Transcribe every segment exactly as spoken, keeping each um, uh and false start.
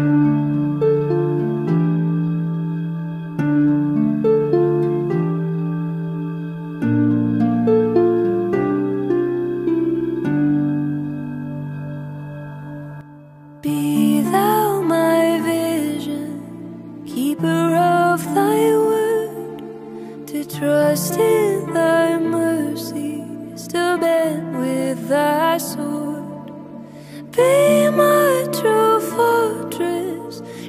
Be thou my vision, keeper of thy word, to trust in thy mercy, to bend with thy sword. Be my true fortress,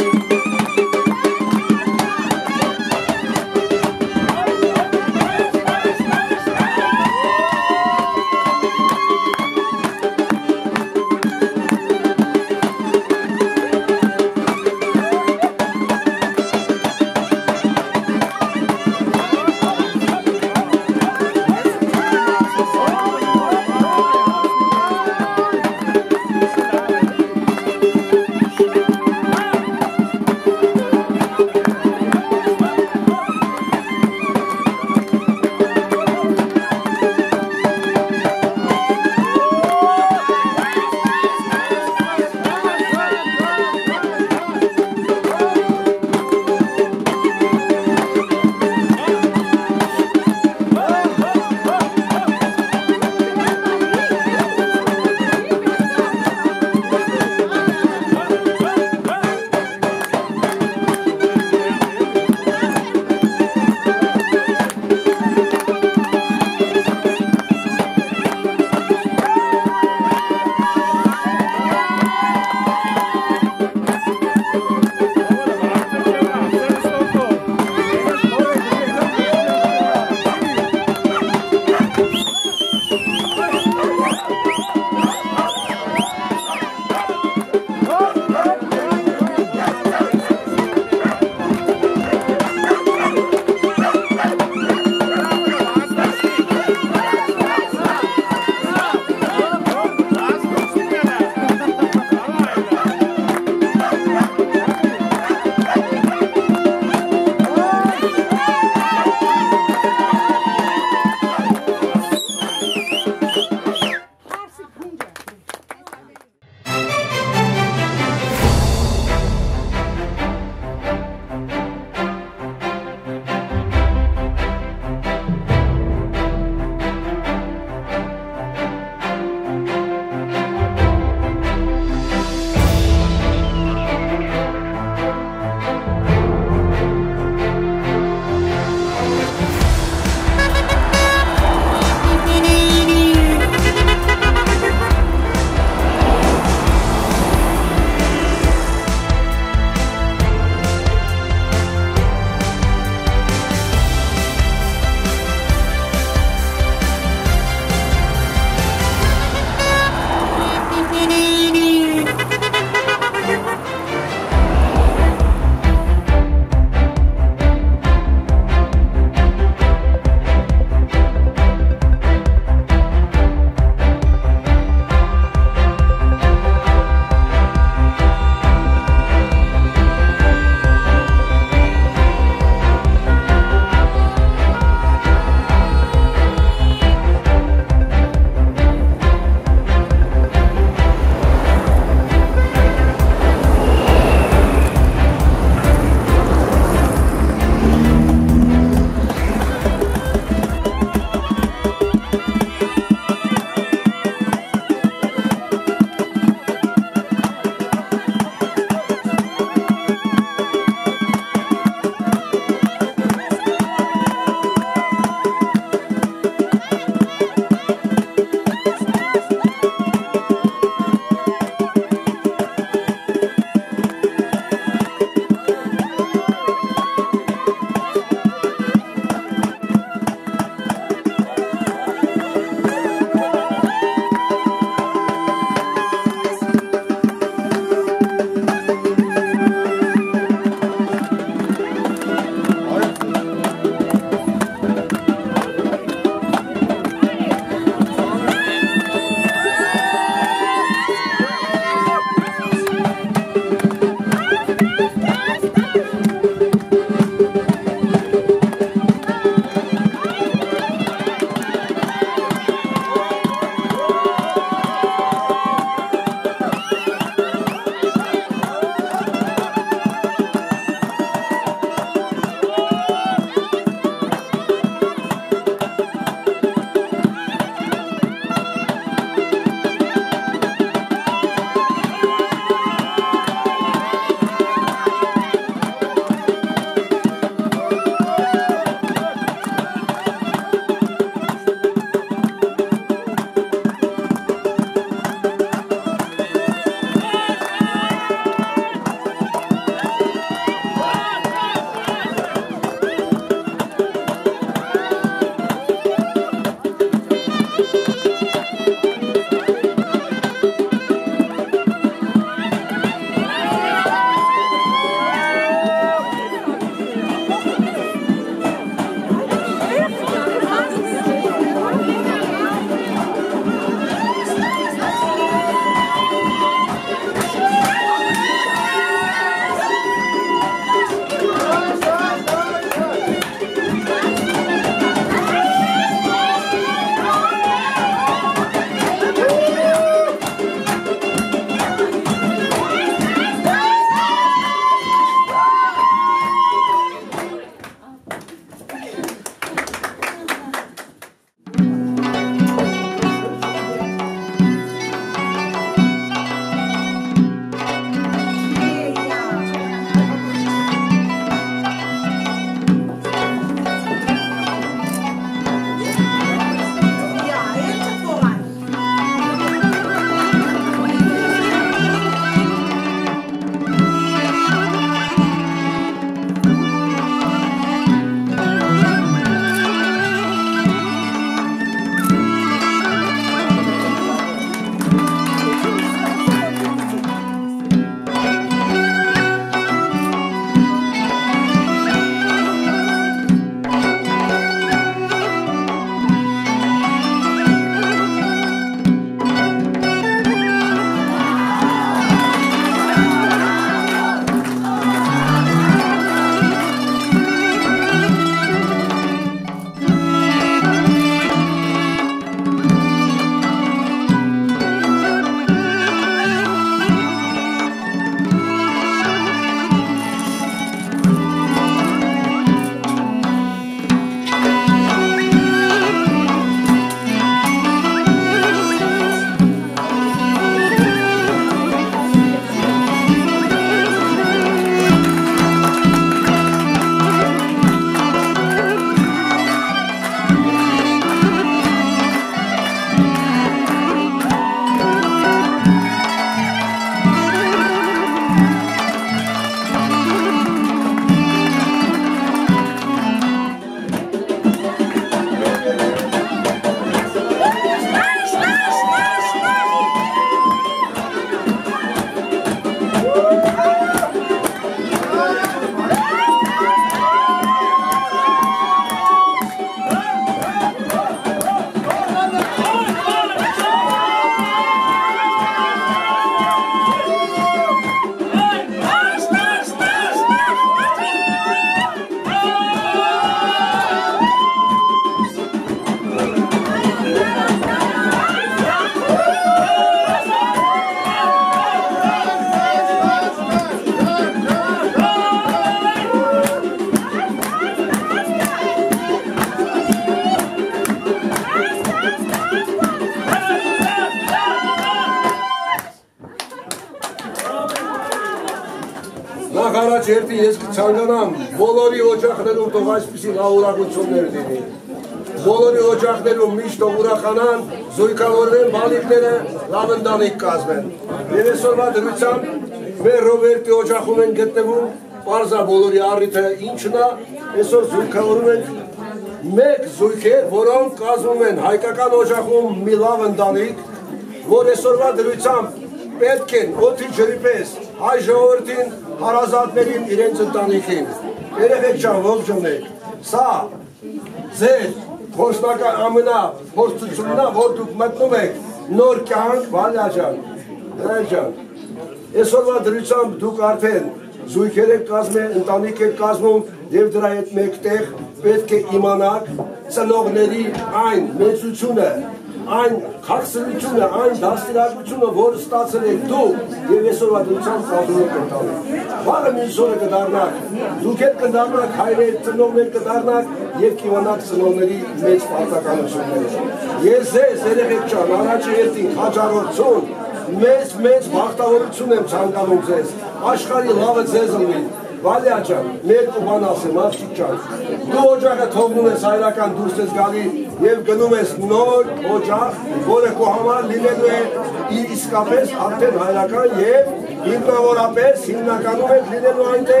Նախ երթի ես կցանկանամ բոլորի օջախներում թող այսպիսի լավուրակություններ լինի։ Բոլորի օջախներում միշտ թող ուրախանան, զույգավորվեն բալիկները, լավ ընտանիք կազմեն։ Եվ այսօրվա դրությամբ մեր Ռոբերտի օջախում են գտնվում, պարզա բոլորի առիթը ինչն է, այսօր զույգավորում ենք մեկ զույգեր, որոնք կազմում են հայկական օջախում մի լավ ընտանիք, որ այսօրվա դրությամբ պետք են օդի ջրի պես հայ ժողովրդին, հարազատներին իրենց ընտանիքին։ Երեխեք ջան, ողջունեք, սա ձեր փորձնական ամենափորձությունն է, որ դուք մտնում եք նոր կյանք, Վալյա ջան, Հրայր ջան։ Այսօրվա դրությամբ դուք արդեն զույգեր եք կազմել, ընտանիք եք կազմում եւ դրա հետ մեկտեղ պետք է իմանաք ծնողների այն մեծությունը, այն քաղցրությունը, այն դաստիարակությունը, որ ստացել եք դուք եւ այսօրվա դրությամբ կազմում եք ընտանիք։ Վաղը մյուս օրը կդառնաք, դուք եք կդառնաք հայրեր, ծնողներ կդառնաք եւ կիմանաք ծնողների մեծ պարտականությունները։ Ես ձեզ երեխեք ջան, առաջի հերթին հաջողություն, մեծ մեծ բախտավորություն եմ ցանկանում ձեզ, աշխարհի լավը ձեզ լինի։ Վալյա ջան, երկու բան ասեմ, աղջիկ ջան, դու օջախը թողնում ես հայրական դուրս ես գալի եւ գնում ես նոր օջախ, որը քո համար լինելու է իսկապես արդեն հայրական եւ ինքնավորապես հիմնականում է լինելու այնտեղ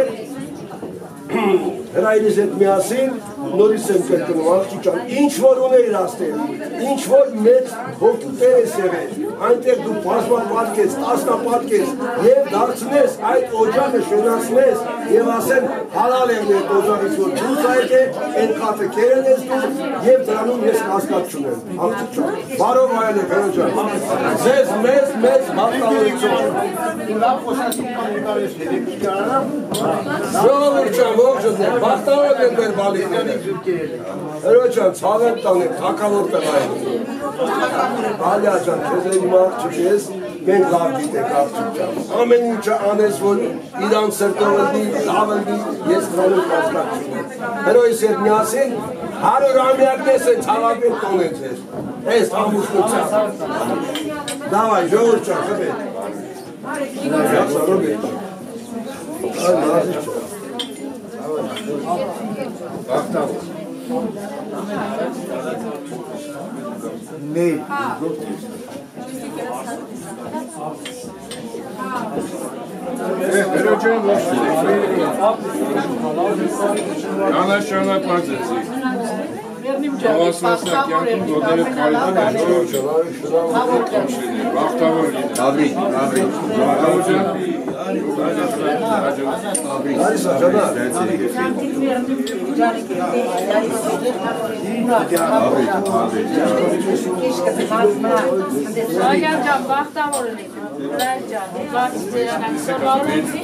հրայրից հետ միասին նորից եմ կրկնում, աղջիկ ջան, ինչ որ ունեիր աստել, ինչ որ մեծ հոգուտեր ես եղել, այնտեղ դու բազմապատկես, տասնապատկես եւ դարձնես այդ օջախը շնորհացնես եւ ասեն հալալ եմ այդ օջախից որ դու այդ է այն քաթը կերել ես դու եւ դրանում ես կասկած չունեմ, աղջիկ ջան, բարով այլեք հրո ջան, ձեզ մեծ մեծ մաղթավորություն։ Լավ խոսացի կամուտարես երեք կարամ։ Ժողովուրդ ջան, ողջունեք, բախտավոր եք մեր բալիկները։ Հրո ջան, ցավ եմ տանեմ, թակավոր տղայք։ Վալյա ջան, քեզ իմ աղջիկ ես, մենք լավ գիտենք աղջիկ ջան։ Ամեն ինչը անես, որ իրան սրտով լինի, լավ լինի, ես դրանով կասկած չունեմ։ Հրոյիս հետ միասին հարյուր ամյակնես են ցավապետ տոնեն ձեզ։ Այս ամուսնությամբ։ Դավայ, ժողովուրդ ջան, խփեք։ Жақсы, Ռոբերտ ջան։ Այ լավ ջան։ Բախտավոր։ Մեկ Հերո ջան, անաշնորհապատ եք։ Հավասարացնակ յանքում գոտերը կարիքն է ժողով ջան, բախտավոր լինի։ Աբրիկ, աբրիկ։ Հերո ջան, Լարիսա ջանա։ Ալյան ջան, բախտավոր եք, Հրայր ջան, բաց ձերանակ սովորեցի։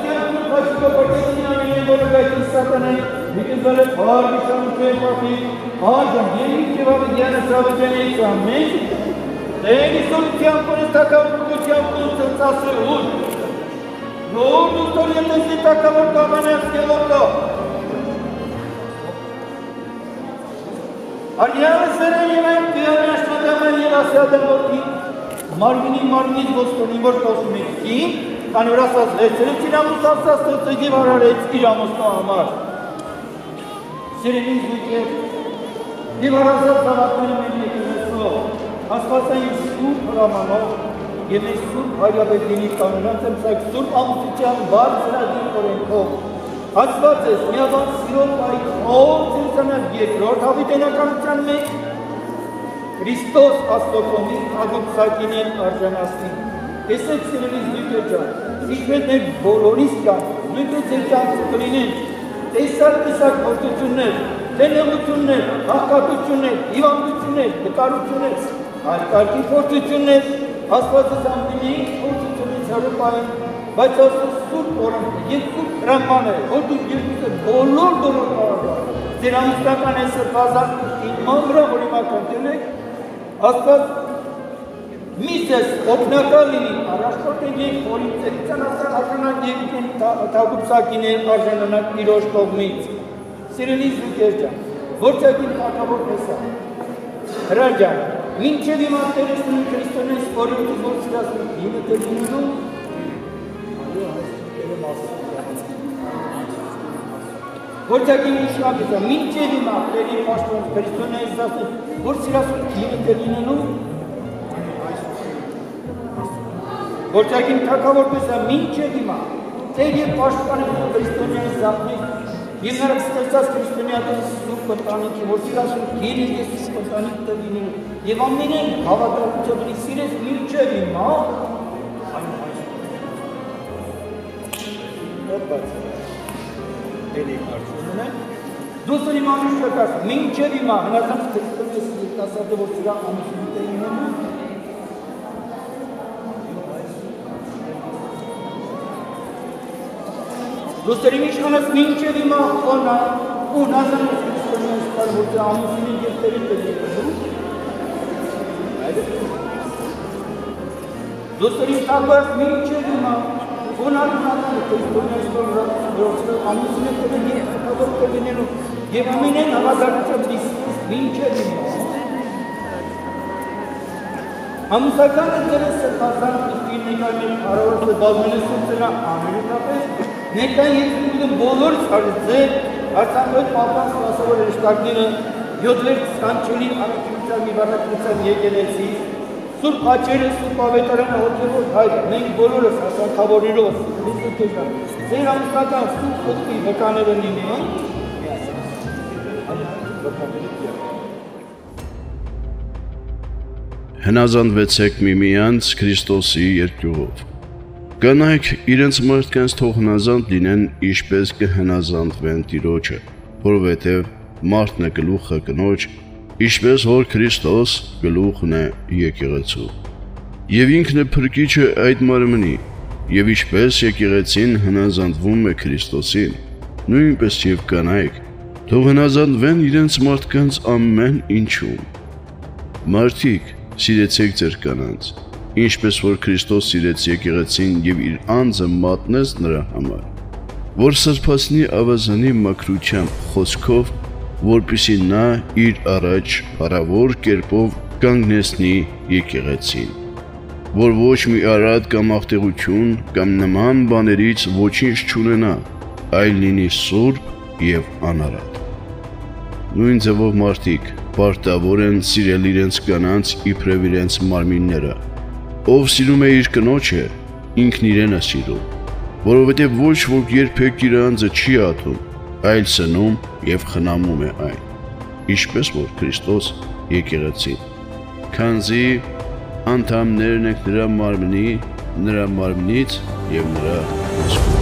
Ariana Serena, Piana Shadamani, Sadamoti, Marvini Marvis was for Immortal Smith, and Rasas, Serena, to give her a Iramos Amar. Serenis with it. Give her a Salamani, as far as I am soup Ramano, give me soup, I have a dinner, and like soup, Amsterdam, Barcelona, or in Coke. As far as we have a zero by all things and get Lord, how we can account me? Christos Astokomi, Agum Sakinin, Arjanasti. This is Sirius literature. Secret Boloriskan, Literature Klinin. They start this at Otutunet, Tenemutunet, Akatutunet, Ivan the Karutunet, Alkati Fortutunet, as far as something, Fortutunet Sarupai. But also soup or Yikut Ramane, or to give the Bolor Doro. The Ramstakan is a Pazan in Mandra Horima Continent. After Missus Opnakali, Arastoteli, for instance, Arjana gave in Tabusakine, Arjana, Hirosh of meats. Syrilis Vikeja, Botakin Takabotesa, Raja, Minchevi Materis and Christianis for you to go to us, Unity. Vortagin Ishak is a Minchevima, very Pastor, Persona is a Vorsiras, Kimitinu. Vortagin Takavot is a Minchevima, Teddy Pastor, Persona is a Yimar Stas Christiania, Supotanic, Vorsiras, Kiri is Supotanic, Yevamine, Havata, to be serious Minchevima. दूसरी मनुष्य का मिंचेरी मां नजर से इसका शब्द वो सिरा हम सुनते ही हैं दूसरी मिशन मिंचेरी मां होना वो नजर से इस पर वो हम सुनी के तरीके से दूसरी ताकत मिंचेरी मां Una altra cosa che sto amusando per dire che lavoro che viene che viene a lavorare di vincere हम सरकार ने से पासान की निकालने और से गवर्नमेंट से ना आने का पे ने कहीं ये बोलर से ऐसा कोई पापा वासव रिश्ता की योद्वेट सांचुली और फ्यूचर में बात कुछ ये के लिए सी सुर पाचेरे सुर पावेतरन होते हो भाई नहीं बोलो रे सा खबरी रो से से हम का सुर कोती मकाने बनी ने Հնազանդվեցեք միմյանց Քրիստոսի երկյուղով։ Կանայք իրենց մարդկանց թող հնազանդ լինեն, ինչպես կհնազանդվեն Տիրոջը, որովհետև մարդն է գլուխը կնոջ, ինչպես որ Քրիստոս գլուխն է եկեղեցու։ Եվ ինքն է փրկիչը այդ մարմնի, եւ ինչպես եկեղեցին հնազանդվում է Քրիստոսին, նույնպես եւ կանայք թող հնազանդվեն իրենց մարդկանց ամեն ինչում։ Մարդիկ Սիրեցեք ձեր կանանց, ինչպես որ Քրիստոս սիրեց եկեղեցին եւ իր անձը մատնեց նրա համար, որ սրբացնի ավազանի մաքրությամբ խոսքով, որպեսզի նա իր առաջ փառավոր կերպով կանգնեցնի եկեղեցին, որ ոչ մի արատ կամ աղտեղություն կամ նման բաներից ոչինչ չունենա, այլ լինի սուրբ եւ անարատ։ Նույն ձևով մարդիկ պարտավոր են սիրել իրենց կանանց իբրև իրենց մարմինները։ Ով սիրում է իր կնոջը, ինքն իրեն է սիրում, որովհետև ոչ ոք երբեք իր անձը չի ատում, այլ սնում եւ խնամում է այն, ինչպես որ Քրիստոս եկեղեցին։ Քանզի անդամներն եք նրա մարմնի, նրա մարմնից եւ նրա հսկությունից։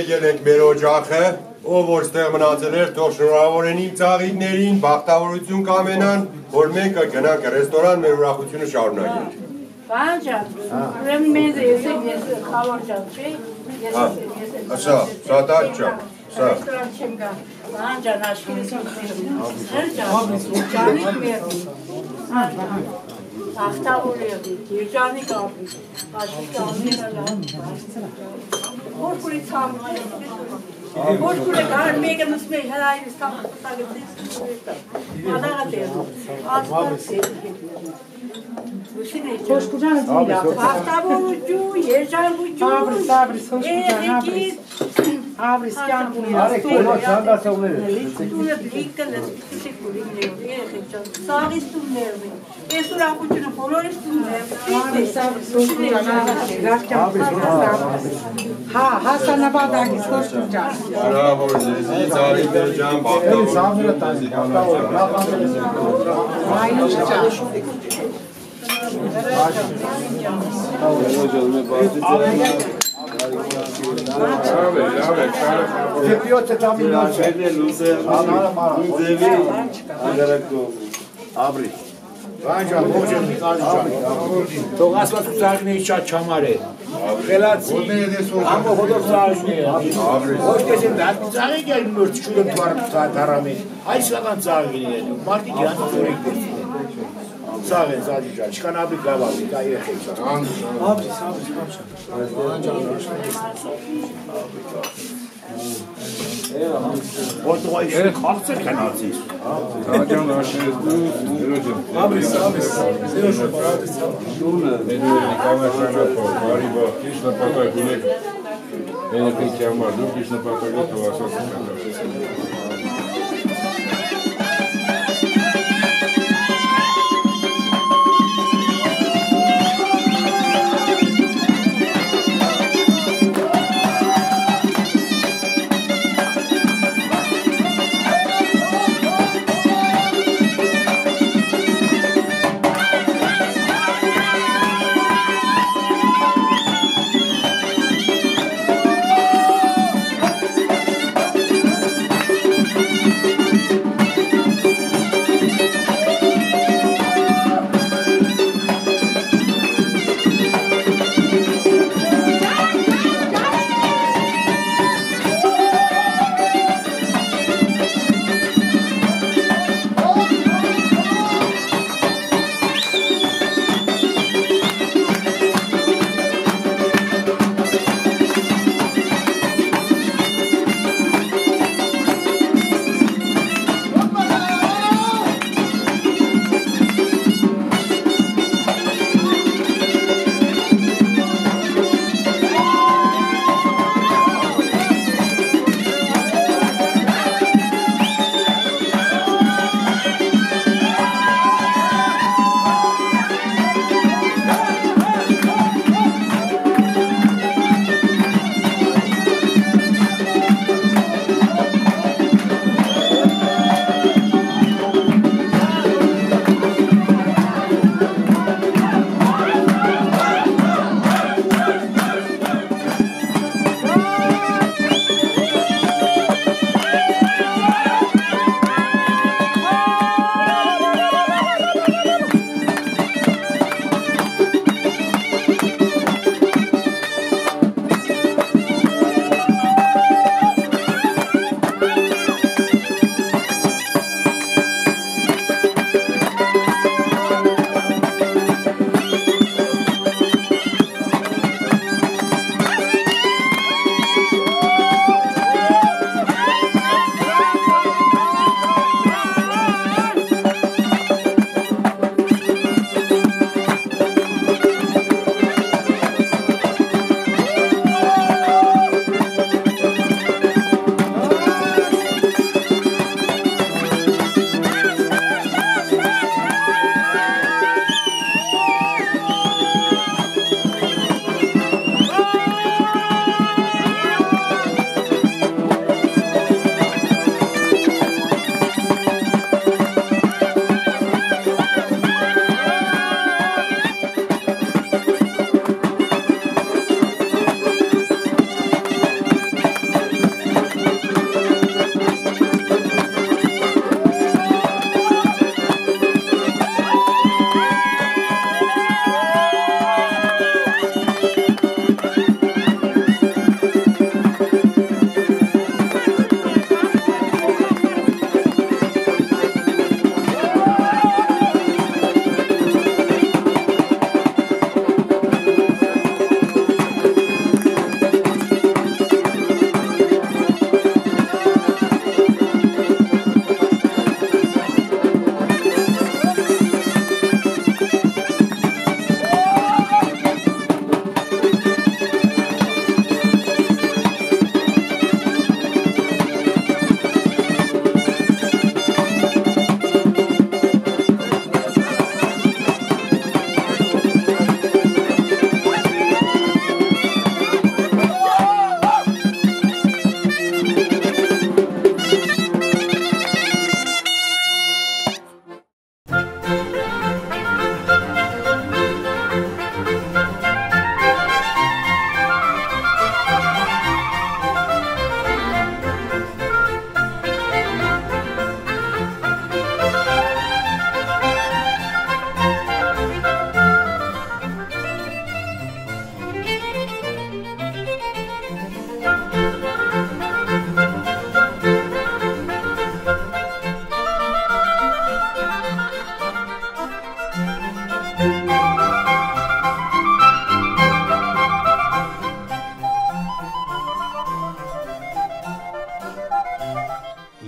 եկել ենք մեր օջախը, ով որ ստեղ մնացել էր, թող շնորհավորեն իմ ծաղիկներին, բախտավորություն կամենան, որ մենք կգնանք ռեստորան մեր ուրախությունը շարունակենք։ Բան ջան, ուրեմն մեզ ես ես խավար ջան, չէ՞։ Ես ես Ասա, սատակ ջան, սա։ Ռեստորան չեմ գա։ Բան ջան, աշխինս հեր ջան, ջանի մեր։ Ախտավորելի, երջանի կապի, աշխի կամենալա։ Որ կուրի ծամը, որ կուրի գարը մեկը նսում է հրայրիս կամը, սագետից կուրետա, ադաղա տեղը, ասպարս Ախտավորություն, երջանկություն, երեկից, Avrıskan Arek ona çanda savunur. Tuna blikka lezzetli kulimliyor. Gerçekten sağ üstünlerimi. Esura kuçunu polor üstünlerimi. Abi sağ Ha, Hasan Abadaki koşturacağız. Bravo, sizi tarihler can baktım. Sağlıkla tanesi. Aynı çıkacağız. Tepiyote tamam. Abri. Bence hocam nikahı. Togasla tutarken hiç çamare. Relasi. Ama hodor sarışne. Abri. Hoş geldin. Ben zaten gelmiyor. Şuradan tutar tarami. Ay sıradan zaten geliyor. Marti ki yani sürekli. Sağ olun sadece. Çıkan abi kahvaltı. Daha iyi ekmek. Abi sağ ol. Orada işe kalksa kanalsız. Abi sağ ol. Senin şu parada sağ ol. Benim kamera po pariba, kish na pata gulek. Ene tem que amar, do kish na pata goto asas.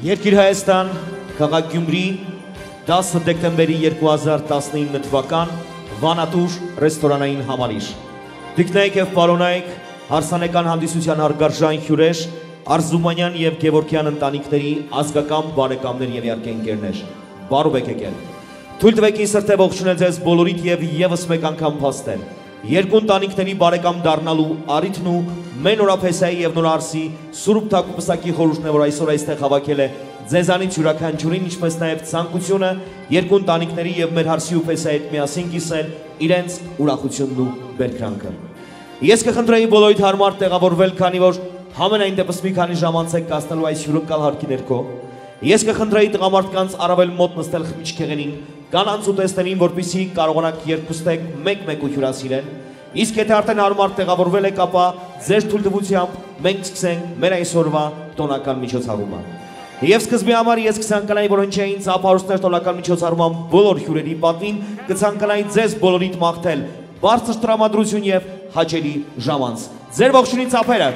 Երկիր Հայաստան, քաղաք Գյումրի, դասը դեկտեմբերի երկու հազար տասնինը թվական, Վանատուր ռեստորանային համալիր։ Տիկնայք և պարոնայք, հարսանեկան հանդիսության հարգարժան հյուրեր, Արզումանյան և Գևորգյան ընտանիքների ազգական բարեկամներ և իհարկե ընկերներ, բարով եք եկել։ Թույլ տվեք ինձ սրտե ողջունել ձեզ բոլորիդ և ևս մեկ անգամ փաստել։ Երկու ընտանիքների բարեկամ դառնալու առիթն ու մեր նորապեսայի և նորարսի Սուրբ Թագուպսակի խորհուրդն է, որ այսօր այստեղ հավաքել է ձեզանից յուրաքանչյուրին, ինչպես նաև ցանկությունը երկու ընտանիքների և մեր հարսի ու փեսայի հետ միասին կիսել իրենց ուրախությունն ու բերկրանքը։ Ես կխնդրեի բոլորիդ հարմար տեղավորվել, քանի որ համենայն դեպս մի քանի ժամ անց եք կացնելու այս հյուրընկալ հարկի ներքո։ Ես կխնդրեի տղամարդկանց առավել մոտ նստել խմիչքեղենին, կանանց ուտեստերին, որպեսզի կարողանաք երկուստեք մեկ-մեկ ու հյուրասիրել։ Իսկ եթե արդեն հարմար տեղավորվել եք, ապա ձեր թույլտվությամբ մենք սկսենք մեր այսօրվա տոնական միջոցառումը։ Եվ սկզբի համար ես կցանկանայի, որ հնչեին ծափարոցներ տոնական միջոցառման բոլոր հյուրերի պատվին, կցանկանայի ձեզ բոլորիդ մաղթել բարձր տրամադրություն և հաճելի ժամանց։ Ձեր ողջունի ծափերը։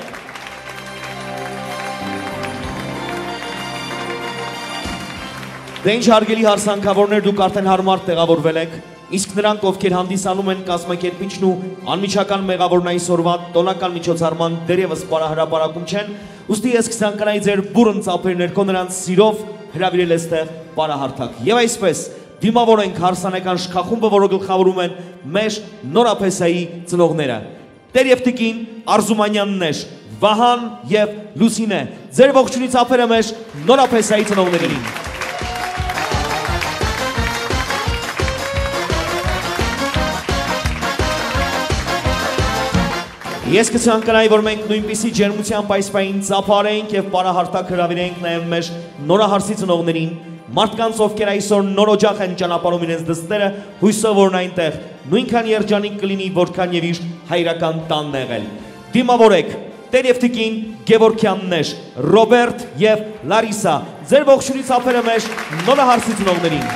Դե ինչ հարգելի հարսանքավորներ, դուք արդեն հարմար տեղավորվել եք, իսկ նրանք, ովքեր հանդիսանում են կազմակերպիչն ու անմիջական մեղավորն այսօրվա տոնական միջոցառման դեռևս պարահրապարակում չեն, ուստի ես կցանկանայի ձեր բուռն ծափերի ներքո նրանց սիրով հրավիրել այստեղ պարահարթակ։ Եվ այսպես դիմավորենք հարսանեկան շքախումբը, որը գլխավորում են մեր նորապեսայի ծնողները։ Տեր և տիկին Արզումանյաններ, Վահան և Լուսինե, ձեր ողջունի ծափերը մեր նորապեսայի ծնողներին։ Ես կցանկանայի, որ մենք նույնպիսի ջերմությամբ այս պահին ծափարենք և պարահարթակ հրավիրենք նաև մեր նորահարսի ծնողներին, մարդկանց, ովքեր այսօր նոր օջախ են ճանապարհում իրենց դստերը, հույսով որ այնտեղ նույնքան երջանիկ կլինի, որքան և իր հայրական տանն եղել։ Դիմավորեք Տեր և տիկին Գևորգյաններ, Ռոբերտ և Լարիսա, ձեր ողջունի ծափերը մեր նորահարսի ծնողներին։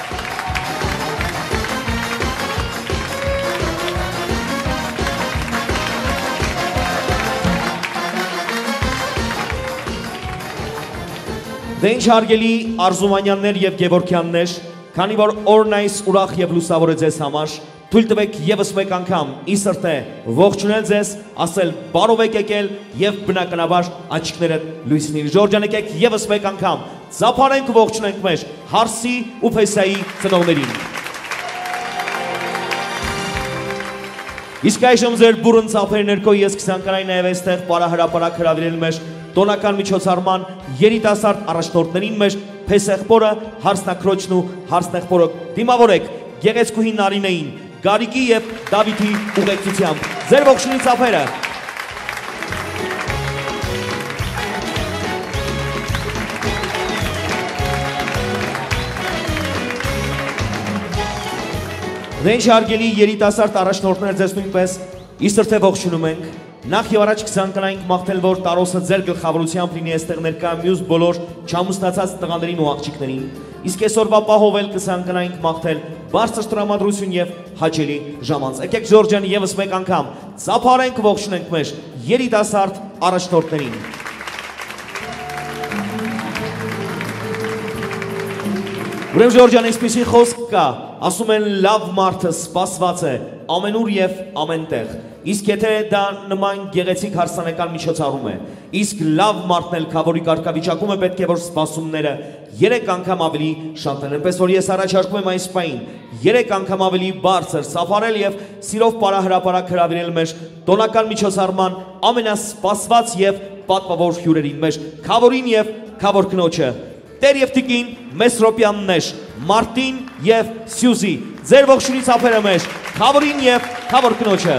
Դե ինչ հարգելի Արզումանյաններ և Գևորգյաններ, քանի որ օրն այս ուրախ և լուսավոր է ձեզ համար, թույլ տվեք ևս մեկ անգամ ի սրտե ողջունել ձեզ, ասել բարով եք եկել և բնականաբար աչքները լույսին ժորջանեկեք ևս մեկ անգամ, ծափարենք ու ողջունենք մեր հարսի ու փեսայի ծնողներին։ Իսկ այժմ ձեր բուռն ծափերի ներքո ես կցանկանայի նաև այստեղ պարահրապարակ հրավիրել մեր տոնական միջոցառման երիտասարդ առաջնորդներին, մեր փեսեղբորը, հարսնակրոջն ու հարսնեղբորը։ Դիմավորեք գեղեցկուհի Նարինեին, Գարիկի և Դավիթի ուղեկցությամբ։ Ձեր ողջունի ծափերը։ Դե ինչ հարգելի երիտասարդ առաջնորդներ, ձեզ նույնպես ի սրտե ողջունում ենք։ Նախ և առաջ կցանկանայինք մաղթել, որ Տարոսը ձեր գլխավորությամբ լինի այստեղ ներկա մյուս բոլոր չամուսնացած տղաներին ու աղջիկներին, իսկ այսօրվա պահով էլ կցանկանայինք մաղթել բարձր տրամադրություն և հաճելի ժամանց։ Եկեք Ժորջան ևս մեկ անգամ ծափարենք ու ողջունենք մեր երիտասարդ առաջնորդներին։ Ուրեմն Ժորջան, այսպիսի խոսք կա, ասում են լավ մարդը սպասված է ամենուր և ամենտեղ, իսկ եթե դա նման գեղեցիկ հարսանեկան միջոցառում է, իսկ լավ մարդն էլ քավորի կարգավիճակում է, պետք է որ սպասումները երեք անգամ ավելի շատ են, այնպես որ ես առաջարկում եմ այս պահին երեք անգամ ավելի բարձր ծափարել և սիրով պարահրապարակ հրավիրել մեր տոնական միջոցառման ամենասպասված և պատվավոր հյուրերին, մեր քավորին և քավոր կնոջը, Տեր և տիկին Մեսրոպյաններ, Մարտին և Սյուզի, ձեր ողջունի ծափերը մեր քավորին և քավոր կնոջը։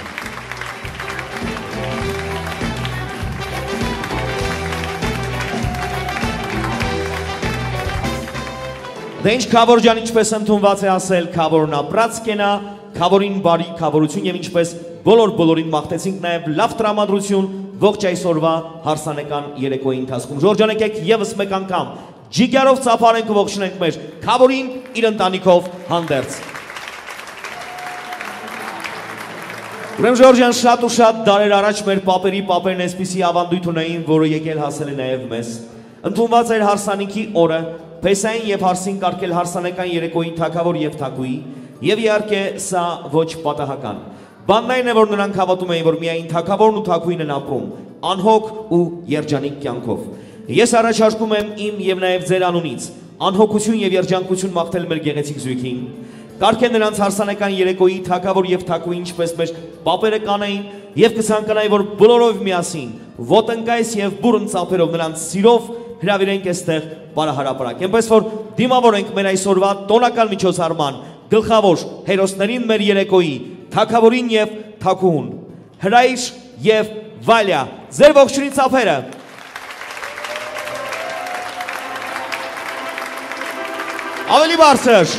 Դե ինչ քավոր ջան, ինչպես ընդունված է ասել, քավորն ապրած կենա, քավորին բարի քավորություն և ինչպես բոլոր բոլորին մաղթեցինք նաև լավ տրամադրություն ողջ այսօրվա հարսանեկան երեկոյի ընթացքում։ Ժորջան, եկեք ևս մեկ անգամ ջիգարով ծափարենք ու ողջունենք մեր քավորին իր ընտանիքով հանդերձ։ Ուրեմն Ժորջան, շատ ու շատ դարեր առաջ մեր պապերի պապերն այսպիսի ավանդույթ ունեին, որը եկել հասել է նաև մեզ։ Ընդունված էր հարսանիքի օրը, Փեսային եւ հարսին կարգել հարսանեկան երեկոյի թագավոր եւ թագուի, եւ իհարկե սա ոչ պատահական։ Բանն այն է, որ նրանք հավատում էին, որ միայն թագավորն ու թագուին են ապրում, անհոգ ու երջանիկ կյանքով։ Ես առաջարկում եմ իմ եւ նաեւ ձեր անունից անհոգություն եւ երջանկություն մաղթել մեր գեղեցիկ զույգին։ Կարգեն նրանց հարսանեկան երեկոյի թագավոր եւ թագուի ինչպես մեր պապերը կանեին եւ կցանկանայի, որ բոլորով միասին ոտնկայս եւ բուրըն ծափերով նրանց սիրով հրավիրենք այստեղ բարահարապարակ։ Այնպես որ դիմավորենք մեր այսօրվա տոնական միջոցառման գլխավոր հերոսներին մեր երեկոյի թագավորին եւ թագուհուն Հրայր եւ Վալյա, ձեր ողջունի ծափերը։ Ավելի բարձր։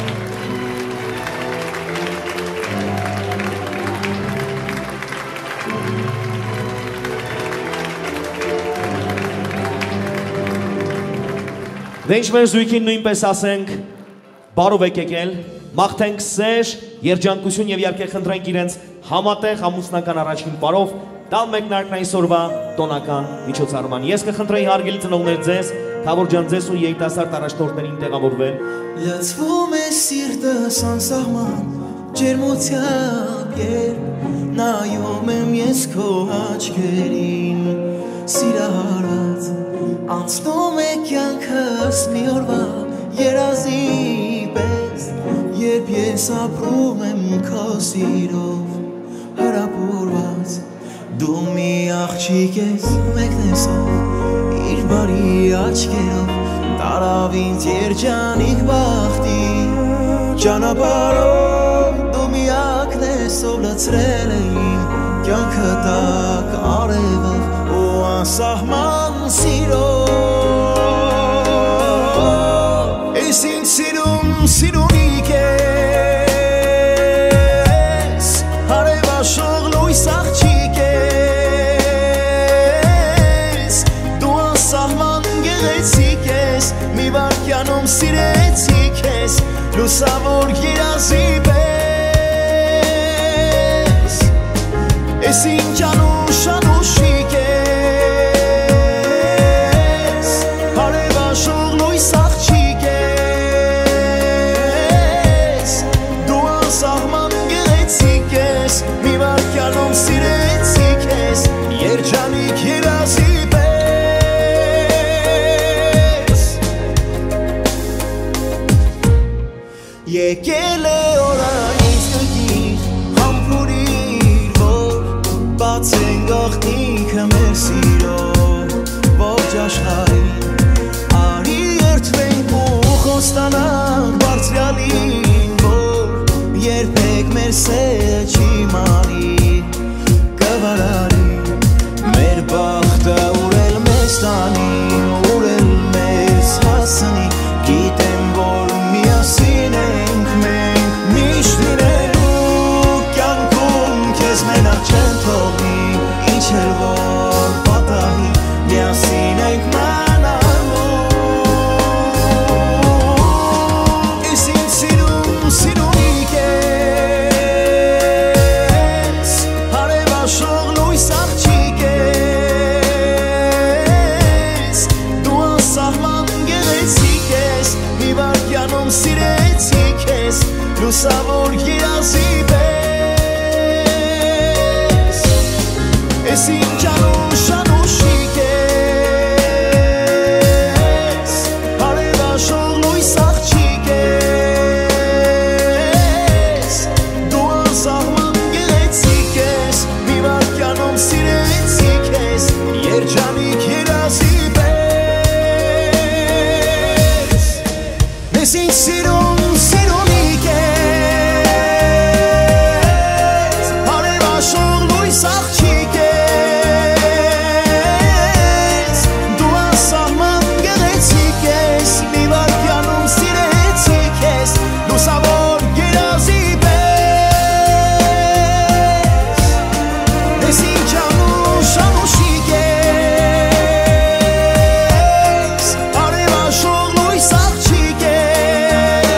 Դե ինչ մեր զույգին նույնպես ասենք, բարով եք եկել, մաղթենք սեր, երջանկություն եւ իհարկե խնդրենք իրենց համատեղ ամուսնական առաջին բարով տալ մեկնարկն այսօրվա տոնական միջոցառման։ Ես կխնդրեի հարգելի ծնողներ ձեզ, Թավոր ջան, ձեզ ու երիտասարդ առաջնորդներին տեղավորվել։ Լցվում է սիրտս անսահման ջերմությամբ, երբ նայում եմ ես քո աչքերին, սիրահարված անցնում է կյանքս մի օրվա երազի պես, երբ ես ապրում եմ քո սիրով հրապուրված, դու մի աղջիկ ես մեկնեսով իր բարի աչքերով տարավ ինձ երջանիկ բախտի ճանապարհով, դու միակն ես ով լցրել է իմ կյանքը տաք արևով ու անսահման սիրով, ես ինձ սիրում սիրունիկ ես, հարևաշող լույս աղջիկ ես, դու անսահման գեղեցիկ ես, մի վայրկյանում սիրեցի քեզ, լուսավոր երազի պես, ես ինձ անուշ անուշիկ ես, հարևաշող լույս աղջիկ ես, դու անսահման գեղեցիկ ես, մի վայրկյանում սիրեցի քեզ, երջանիկ երազի պես, եկել է օրը ինձ կգիր, համբուրիր, որ բացեն գաղտնիքը մեր սիրով, ողջ աշխարհին, արի երթվենք ու խոստանանք բարձրալին, որ երբեք մեր սերը չի մանի, կվարարի, մեր բախտը ուրել մեզ տանի, ուրել մեզ հասնի, գիտեմ, որ միասին ենք մենք միշտ լինելու կյանքում քեզ մենակ չեն թողնի, ինչ էլ որ պատահի, միասին ենք մնալու, ես ինձ սիրում սիրունիկ ես, հարևաշող լույս աղջիկ ես, դու անսահման գեղեցիկ ես, մի վայրկյանում սիրեցի քեզ, լուսավոր երազի պես, ես ինձ անուշ անուշիկ ես, հարևաշող լույս աղջիկ ես, դու անսահման գեղեցիկ ես, մի վայրկյանում սիրեցի քեզ, երջանիկ երազի պես, ես ինձ սիրում սիրունիկ ես, հարևաշող լույս աղջիկ ես, դու անսահման գեղեցիկ ես, մի վայրկյանում սիրեցի քեզ, լուսավոր երազի պես, ես ինձ անուշ անուշիկ ես, հարևաշող լույս աղջիկ ես,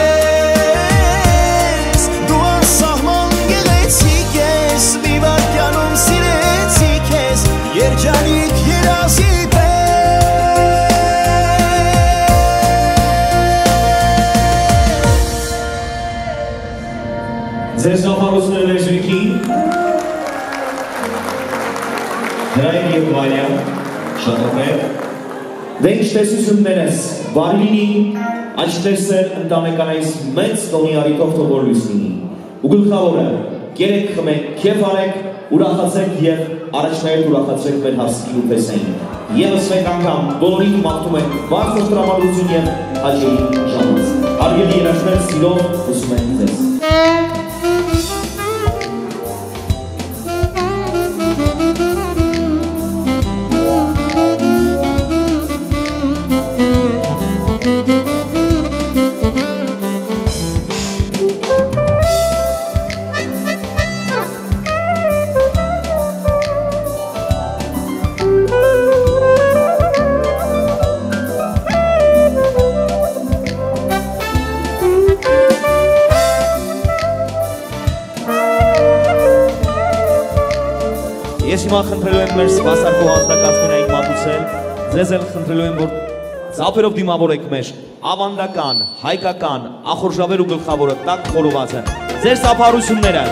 Ձեր զավարությունները մեր զույգին Հրայր և Վարյան շատ օգներ Դե ինչ տեսություններ ես բարի լինի Այս տեսել ընտանեկանայից մեծ տոնի արիտով թողոր լույս լինի ու գլխավորը կերեք խմեք կեվ արեք ուրախացեք և առաջնայդ ուրախացեք մեր հարսկին ու պեսային Եվս մեկ անգամ բոլորին մաղթում ենք բարձր տրամադրություն և հաջերի ժամանց Հարգելի երաշներ սիրով ուսում ենք ձեզ Ես հիմա խնդրելու եմ մեր սպասարկող անձնակազմին մատուցել, ձեզ էլ խնդրելու եմ, որ ծափերով դիմավորեք մեր ավանդական, հայկական, ախորժավեր ու գլխավորը տակ խորովածը, ձեր ծափարությունները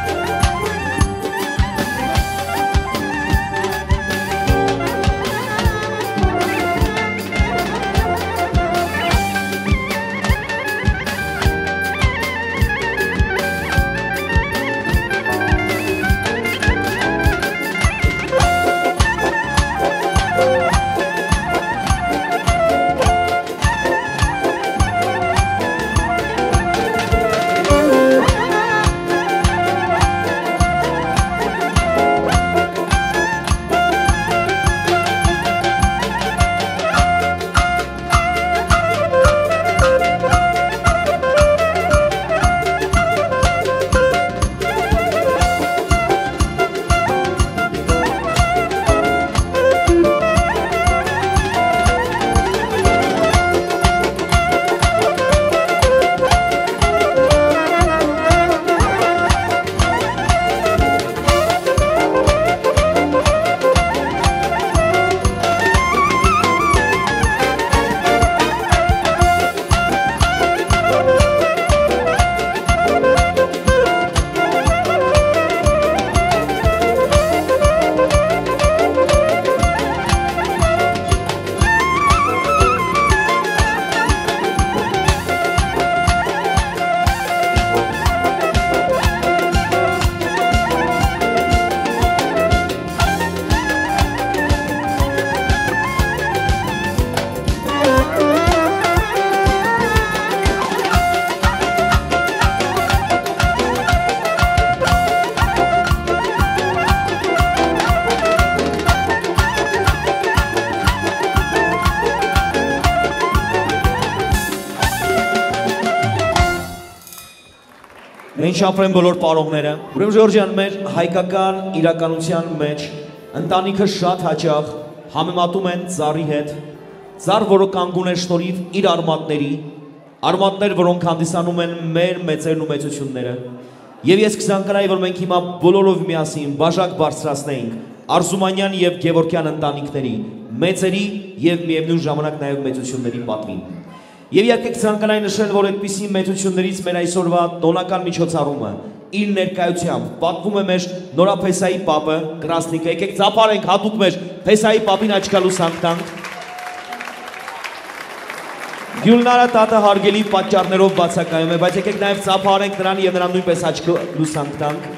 Ինչ ապրեն բոլոր պարողները, ուրեմն Ժորժյան մեր հայկական իրականության մեջ ընտանիքը շատ հաճախ համեմատում են ծառի հետ, ծառ, որը կանգուն է շնորհիվ իր արմատների, արմատներ, որոնք հանդիսանում են մեր մեծերն ու մեծությունները։ Եվ ես կզանկանայի, որ մենք հիմա բոլորով միասին բաժակ բարձրացնեինք Արզումանյան եւ Գևորգյան ընտանիքների, մեծերի եւ միևնույն ժամանակ նաեւ մեծությունների պատվին։ Եվ իհարկե կցանկանայի նշել, որ այդպիսի մեծություններից մեր այսօրվա տոնական միջոցառումը իր ներկայությամբ պատվում է մեր նորափեսայի պապը Կրասնիկը, եկեք ծափարենք հատուկ մեր փեսայի պապին աչքա լուսանք տանք։ Գյուլնարը տատը հարգելի պատճառներով բացակայում է, բայց եկեք նաև ծափարենք նրան եւ նրան նույնպես աչքա լուսանք տանք։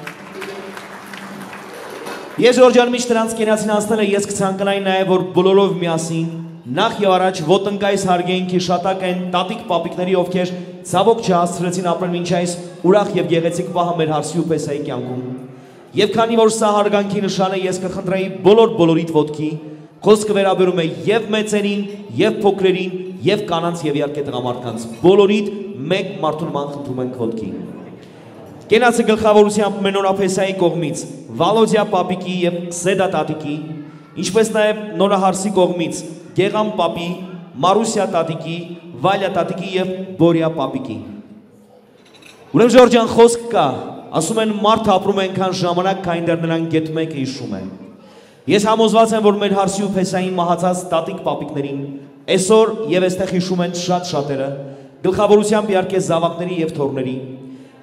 Ես Ժորժյան միշտ նրանց կենացին անցնել է, ես կցանկանայի նաև, որ բոլորով միասին Նախ եւ առաջ ոտնկայս հարգեինք հիշատակ են տատիկ պապիկների, ովքեր ցավոք չհասցրեցին ապրել մինչ այս ուրախ եւ գեղեցիկ պահը մեր հարսի ու պեսայի կյանքում։ Եվ քանի որ սա հարգանքի նշան է, ես կխնդրեի բոլոր բոլորիդ ոտքի, խոսքը վերաբերում է եւ մեծերին, եւ փոքրերին, եւ կանանց եւ իհարկե տղամարդկանց։ Բոլորիդ մեկ մարդունման խնդրում ենք ոտքի։ Կենացը գլխավորությամբ մեր նորափեսայի կողմից Վալոդիա պապիկի եւ Սեդա տատիկի, ինչպես նաեւ նորահարսի կողմից Գեղամ պապի, Մարուսիա տատիկի, Վալյա տատիկի և Բորյա պապիկի։ Ուրեմն Ժորժյան խոսք կա, ասում են մարդ ապրում ենքան ժամանակ, քանի դեռ նրան գետ մեկը հիշում է։ Ես համոզված եմ, որ մեր հարսի ու փեսային մահացած տատիկ պապիկներին այսօր եւ այստեղ հիշում են շատ շատերը, գլխավորությամբ իհարկե զավակների եւ թոռների։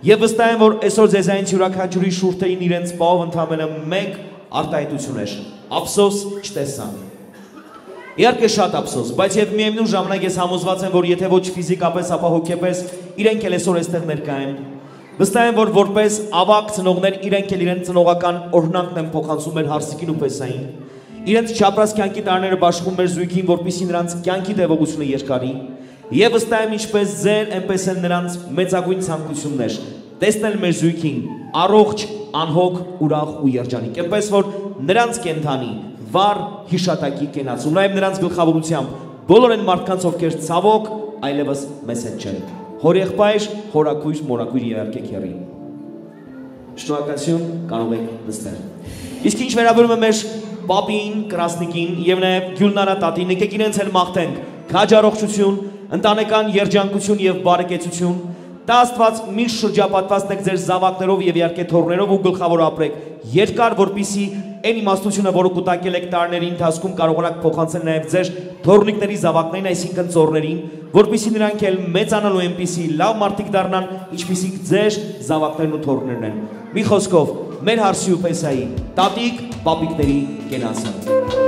Եվ վստահ եմ, որ այսօր ձեզանից յուրաքանչյուրի շուրթերին իրենց պահով ընդամենը մեկ արտահայտություն էր, ափսոս չտեսան։ Իհարկե շատ ափսոս, բայց եւ միևնույն ժամանակ ես համոզված եմ, որ եթե ոչ ֆիզիկապես, ապա հոգեպես իրենք էլ այսօր այստեղ ներկա են։ Վստահ եմ, որ որպես ավագ ծնողներ իրենք էլ իրենց ծնողական օրհնանքն են փոխանցում մեր հարսիկին ու պեսային։ Իրենց չափրած կյանքի տարիները բաշխում մեր զույգին, որպեսզի նրանց կյանքի տևողությունը երկարի։ Եվ վստահ եմ, ինչպես ձեր, այնպես էլ նրանց մեծագույն ցանկություններ տեսնել մեր զույգին առողջ, անհոգ, ուրախ ու երջանիկ, այնպես որ նրանց կենթանի վառ հիշատակի կենաց ու նաև նրանց գլխավորությամբ բոլոր այն մարդկանց, ովքեր ցավոք այլևս մեզ հետ չեն։ Հորեղբայր, հորաքույր, մորաքույր իհարկե քեռի։ Շնորհակալություն, կարող եք նստել։ Իսկ ինչ վերաբերում է մեր պապին, կրասնիկին եւ նաեւ Գյուլնարա տատին, եկեք իրենց էլ մաղթենք քաջ առողջություն, ընտանեկան երջանկություն եւ բարեկեցություն։ Տա Աստված միշտ շրջապատված եք ձեր զավակներով եւ իհարկե թոռներով ու գլխավոր ապրեք երկար, որպիսի այն իմաստությունը, որը կուտակել եք տարիների ընթացքում, կարողանաք փոխանցել նաեւ ձեր թոռնիկների զավակներին, այսինքն ծոռներին, որպիսի նրանք էլ մեծանալու այնպիսի լավ մարդիկ դառնան, ինչպիսիք ձեր զավակներն ու թոռներն են։ Մի խոսքով, մեր հարսի ու պեսայի տատիկ, պապիկների կենացը։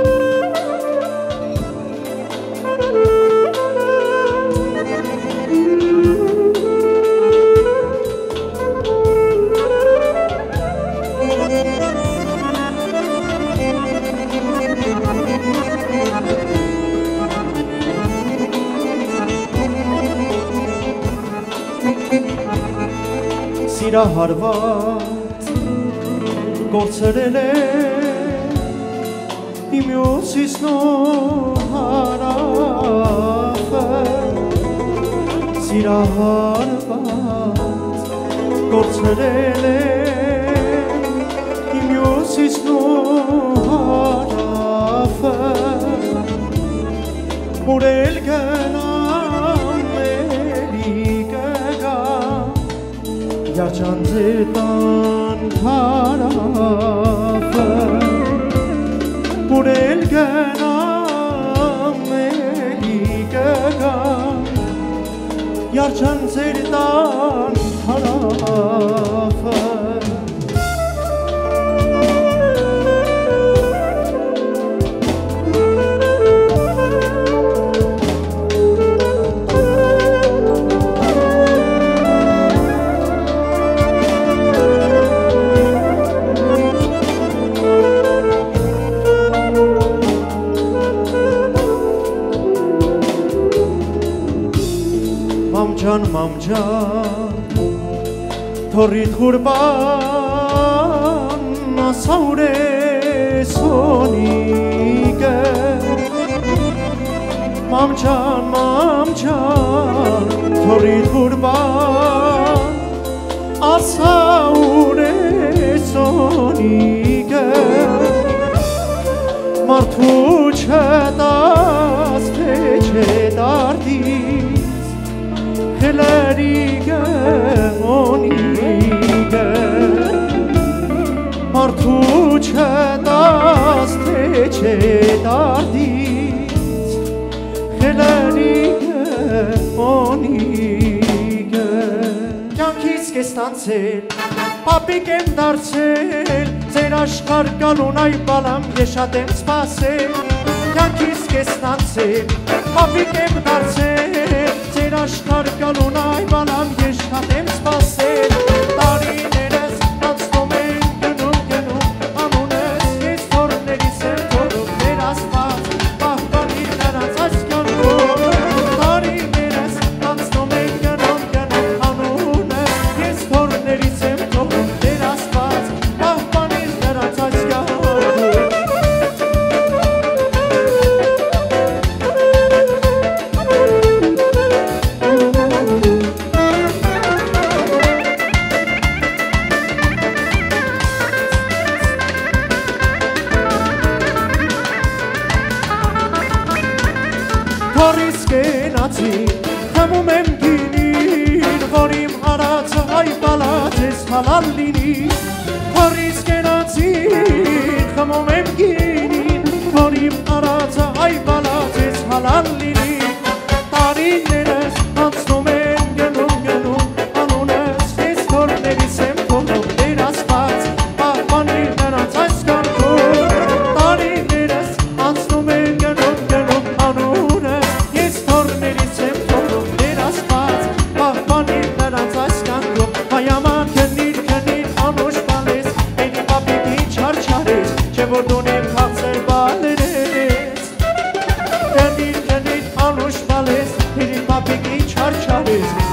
Սիրահարված գործերել է իմ ուսիսնոր հարավը Սիրահարված գործերել է իմ ուսիսնոր հարավը Ուրել գնամ էլի կգամ Yarcan zirdan tarafı Burel genam eligega Yarcan zirdan tarafı Mamcan mamcan Torrit kurban Nasaure sonige Mamcan mamcan Torrit kurban Asaure sonige Martu çedas teçe dardis Helerige onige Martu çedas teçe dardis Helerige onige Կյանքից կեստանցել, պապիկ եմ դարձել Ձեր աշխար գալուն այ բալամ ես շատ եմ սպասել Կյանքից կեստանցել, պապիկ եմ դարձել Ձեր աշխար գալուն այ բալամ ես շատ եմ սպասել Տարիներս անցնում են գնում գնում Անունս ես թորներիս եմ թորում Մեր ասված պահպանիր նրանց այս կյանքում Տարիներս անցնում են գնում գնում Անունս ես թորներիս եմ թորում Մեր ասված պահպանիր նրանց այս կյանքում Թորիս կենացի, խմում եմ գինին, որ իմ հարածը այ բալած ես հալալ լինի Թորիս կենացի, խմում եմ գինին, որ իմ հարածը այ բալած ես հալալ լինի Տարիներս անցնում են գնում գնում, անունս ես թոր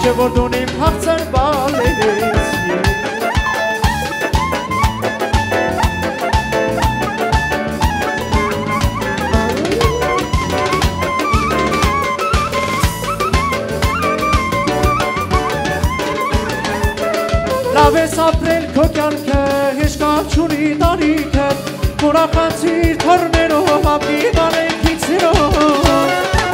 Չէ որ դունիմ հաղցեր բալերից Լավ ես ապրել քո կյանքը, հեշկար չունի տարիքը, ուրախացիր թորներով, ապի բարեքից սիրով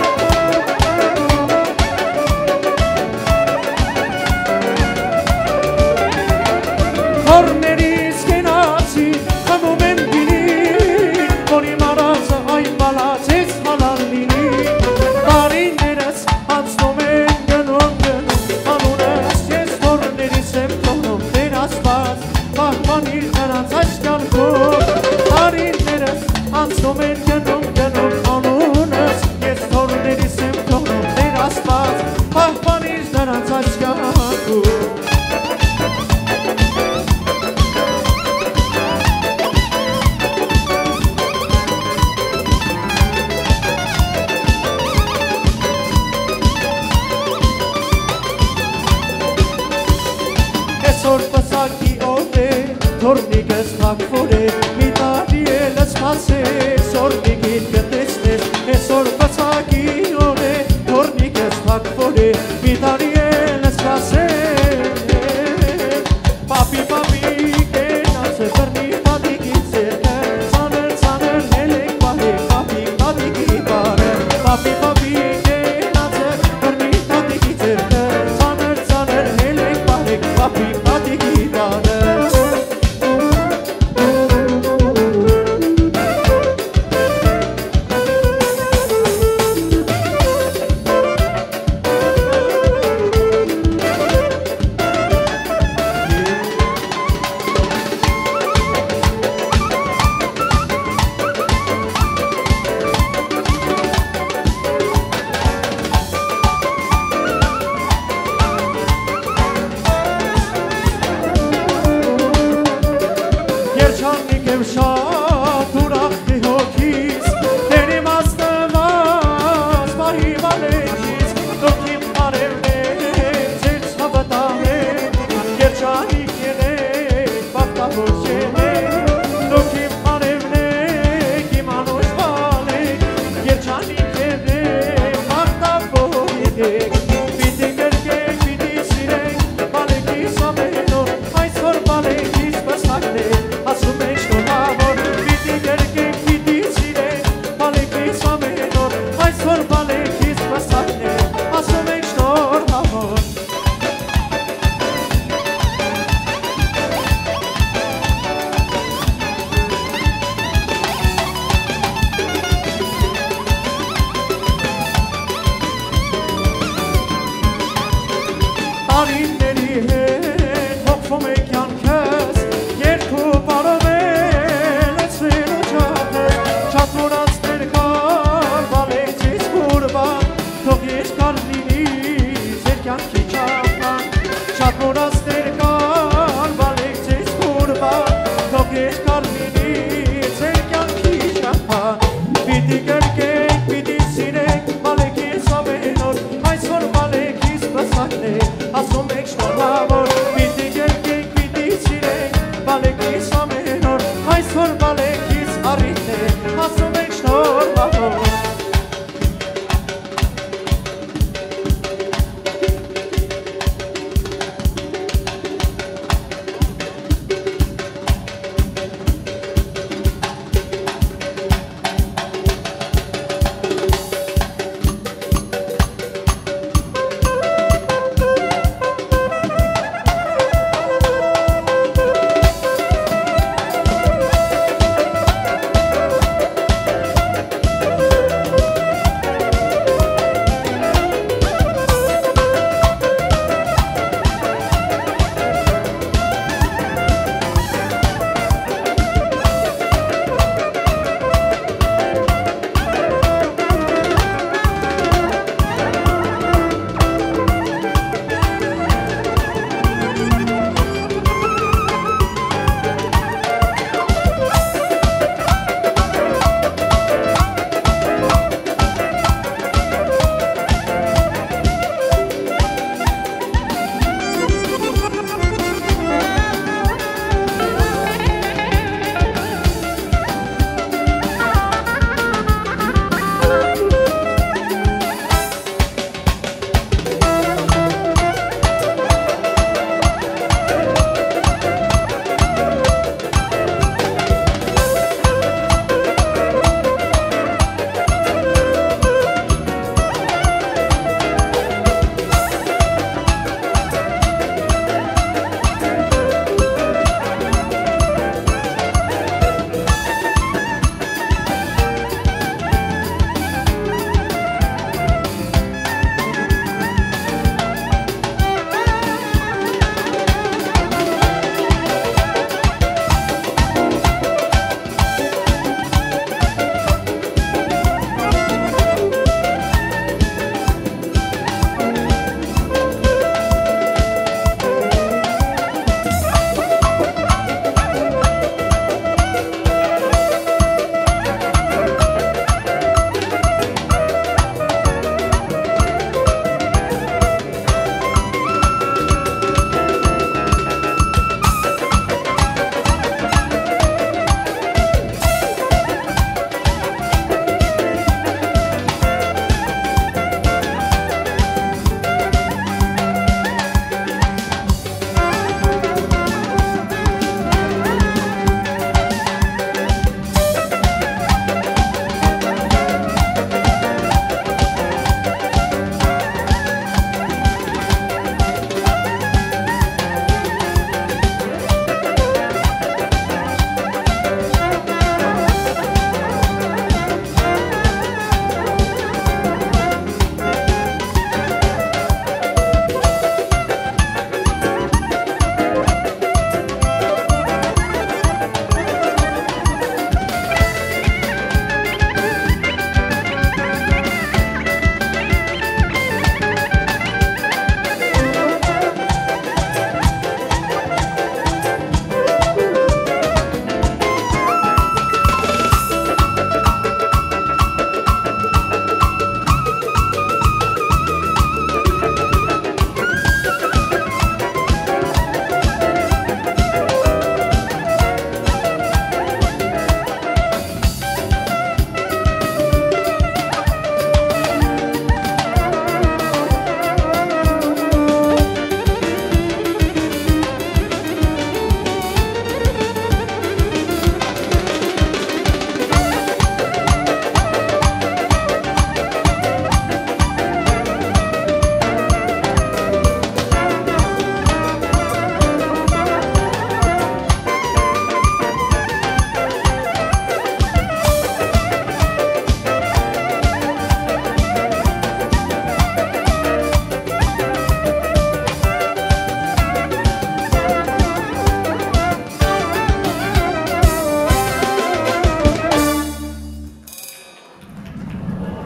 Թորներից կենացի, խմում եմ գինի, որ իմ արածը այն բալած ես հալար լինի Տարիներս անցնում են գնում գնում, անունս ես թորներից եմ թողնում Տեր Աստված, պահպանիր նրանց այս կյանքում Տարիներս անցնում են գնում գնում, անունս ես թորներից եմ թողնում Տեր Աստված, պահպանիր նրանց այս կյանքում Այսօր պսակի օր է, թորնիկս թակվոր է, մի տարի էլ սպասես, օրնիկիդ կտեսնես Այսօր պսակի օր է, թորնիկս թակվոր է, մի տարի էլ սպասես Պապի, պապի, կենաց է բրնի պատիկի ձերքը Սաներ, սաներ, հելեք պահեք, պապի, պատիկի բարը Պապի, պապի, կենաց է բրնի պատիկի ձերքը Սաներ, սաներ, հելեք պահեք, պապի, պատիկի բարը Երջանիկ եմ շատ ուրախ մի հոգիս Տեր իմ աստված պահի վալեքից Դուք իմ արևներ ձեր ցավտահեք Երջանիկ եղեք բախտավոր եղեք Դուք իմ արևներ իմ անուշ վալեք Երջանիկ եղեք բախտավոր եղեք Պիտի կրկեք, պիտի սիրեք վալեքիս ամեն օր Այսօր վալեքիս պսակներ Ասում եք շնորհավոր, պիտի կրկեք, պիտի սիրեք, բալեքից ամեն օր, այսօր բալեքից պսակներ, ասում եք շնորհավոր Տարիների հետ հոգվում եք կյանքս Երկու բարով էլ էցվեն օջախս Շատ մորացներ կար բալեքից բուրբան Թող երկար լինի ձեր կյանքի չափան Շատ մորացներ կար բալեքից բուրբան Թող երկար լինի ձեր կյանքի չափան Պիտի կրկեք, պիտի սիրեք բալեքից ամեն օր Այսօր բալեքից պսակներ ասում եք շնորհավոր Պիտի կրկեք, պիտի սիրեք բալեքից ամեն օր Այսօր բալեքից առիթներ ասում եք շնորհավոր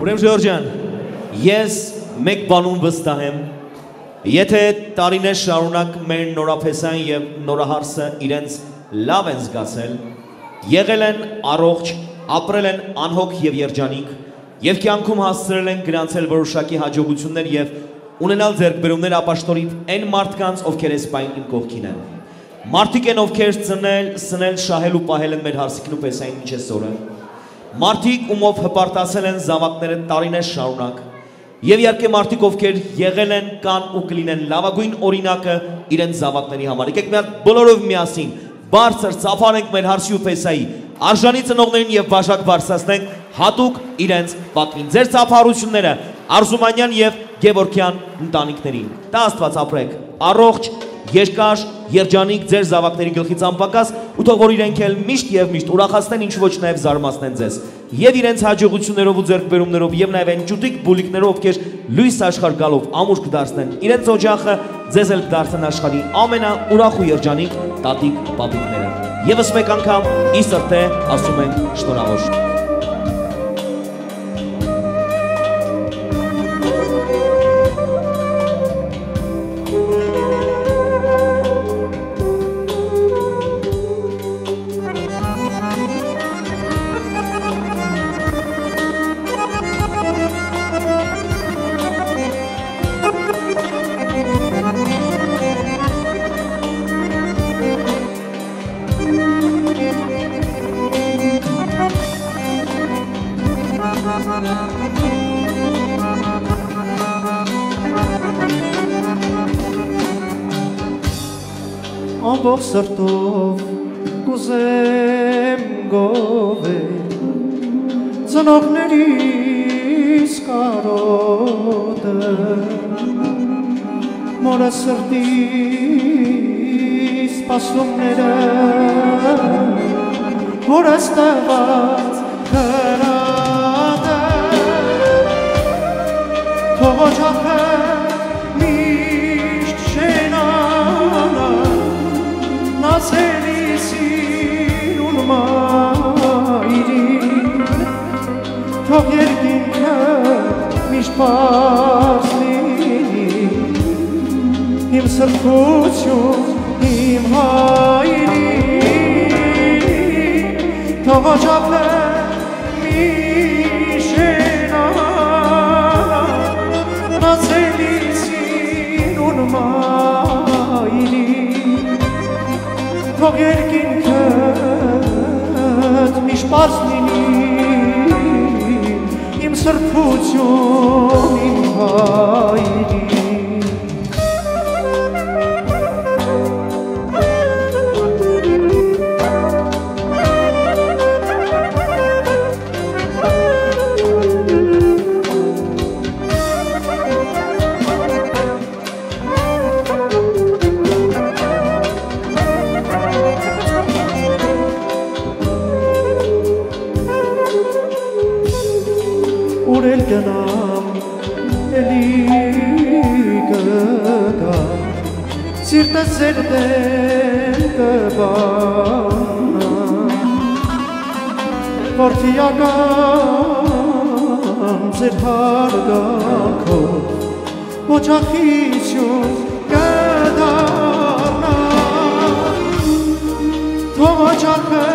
Ուրեմն Ժորժյան, ես մեկ բանում վստահ եմ, եթե տարիներ շարունակ մեր նորապեսան եւ նորահարսը իրենց լավ են զգացել, եղել են առողջ, ապրել են անհոգ եւ երջանիկ, եւ կյանքում հասցրել են գրանցել որոշակի հաջողություններ եւ ունենալ ձեռքբերումներ ապաշտորիտ այն մարդկանց, ովքեր էսպայն իմ կողքին են։ Մարդիկ են, ովքեր ծնել, սնել, շահել ու պահել են մեր հարսիկն ու պեսային միջեսորը։ Մարդիկ, ումով հպարտացել են զավակները տարիներ շարունակ, եւ իհարկե մարդիկ, ովքեր եղել են, կան ու կլինեն լավագույն օրինակը իրենց զավակների համար։ Եկեք մի հատ բոլորով միասին բարձր ծափանենք մեր հարսի ու պեսայի արժանի ծնողներին եւ բաժակ բարձրացնենք հատուկ իրենց պատվին։ Ձեր ծափարությունները Արզումանյան եւ Գևորգյան ընտանիքներին։ Դա Աստված ապրեք, առողջ, երկար, երջանիկ ձեր զավակների գլխից անպակաս ու թող որ իրենք էլ միշտ եւ միշտ ուրախացնեն, ինչ ոչ նաեւ զարմացնեն ձեզ։ Եվ իրենց հաջողություններով ու ձեռքբերումներով եւ նաեւ այն ճուտիկ բուլիկներով, ովքեր լույս աշխարհ գալով ամուր կդարձնեն իրենց օջախը, ձեզ էլ կդարձնեն աշխարհի ամենաուրախ ու երջանիկ տատիկ պապիկները։ Եվս մեկ անգամ ի սրտե ասում ենք շնորհավոր։ Ամբողջ սրտով կուզեմ գովել ծնողներիս կարոտը մորը սրտի սպասումները հորս տված կրատը թող օջախը միշտ շենանա Naselisin unmayrin Çok yerginke mişpaslini Him sırtuçu him hayri Toğacakle mişenana Naselisin unmayrin Թող երկինքդ միշտ պարզ լինի իմ սրբություն իմ հայրի Ուրել գնամ, էլի կգամ, սիրտս ձեր դեմ կբանամ, որդիական ձեր հարգանքով, օջախություն կդառնամ, թող օջախը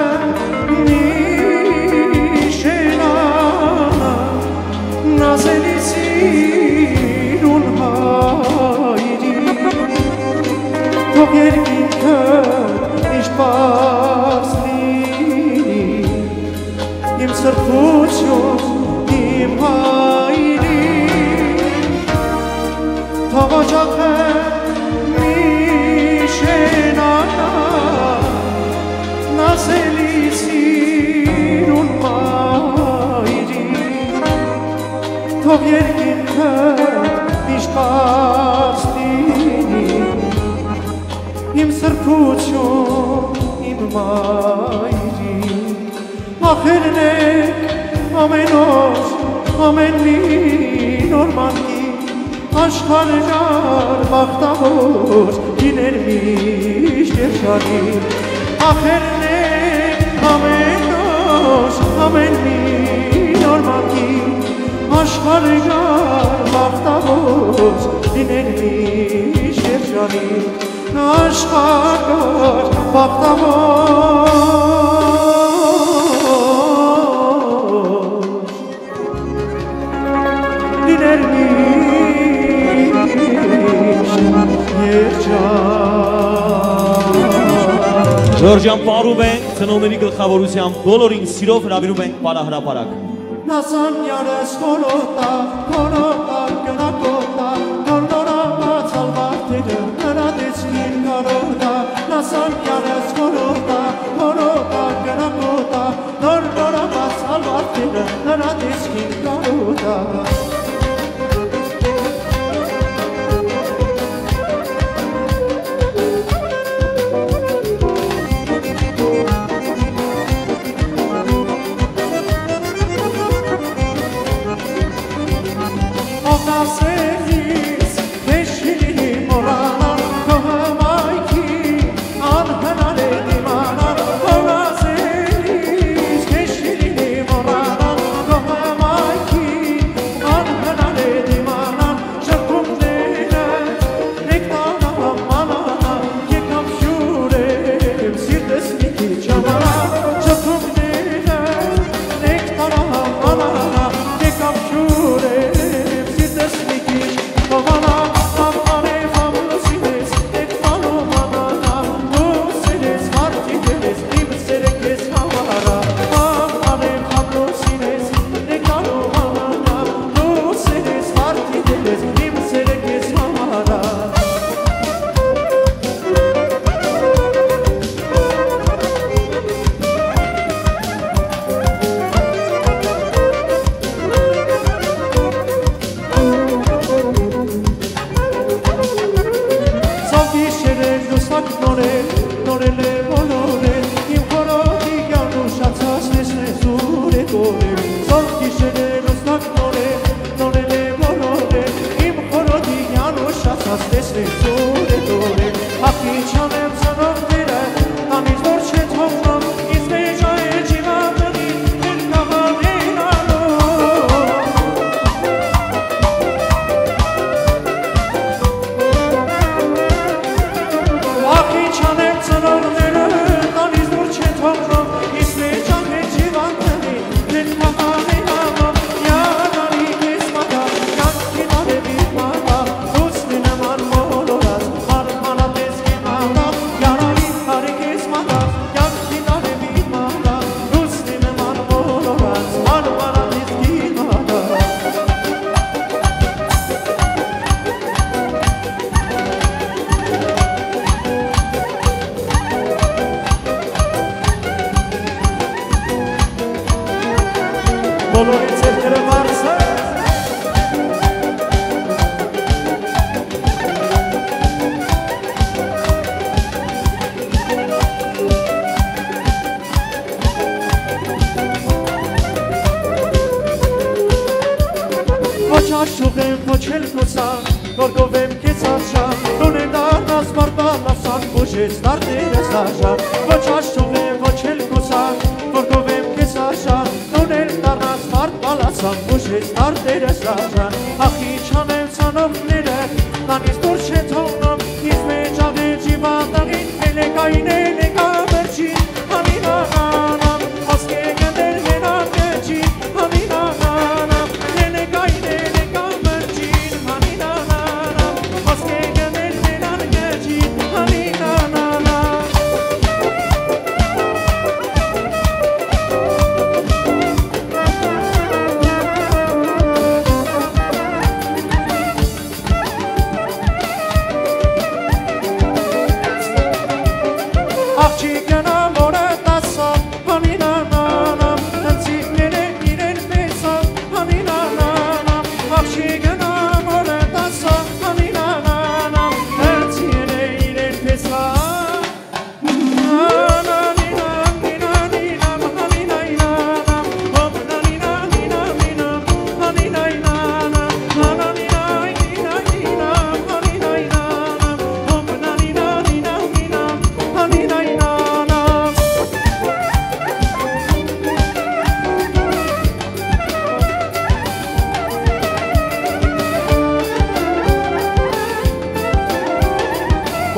Naselisin unmayri Çok yerginke mişpaslini Im sırtuçum im hayri Tavacakhe mişenana Naselisin unmayri Թող երկինքդ միշտ պարզ լինի Իմ սրբություն, իմ մայրի Ախերն եք ամեն օր, ամեն մի նոր մանկի Աշխարհը ժար բախտավոր լիներ միշտ երջանի Ախերն եք ամեն օր, ամեն մի նոր մանկի աշխարհգար բախտավոր լինել մի շրջանի աշխարհգար բախտավոր լինել մի Ժորժյան պարում ենք ծնողների գլխավորությամբ բոլորին սիրով հրավիրում ենք պարահրապարակ Նասանյանես կոլոտա, կոլոտա, գնակոտա, նորնորամաց ալվարտերը, նրադեցքին կարոտա Նասանյանես կոլոտա, կոլոտա, գնակոտա, նորնորամաց ալվարտերը, նրադեցքին կարոտա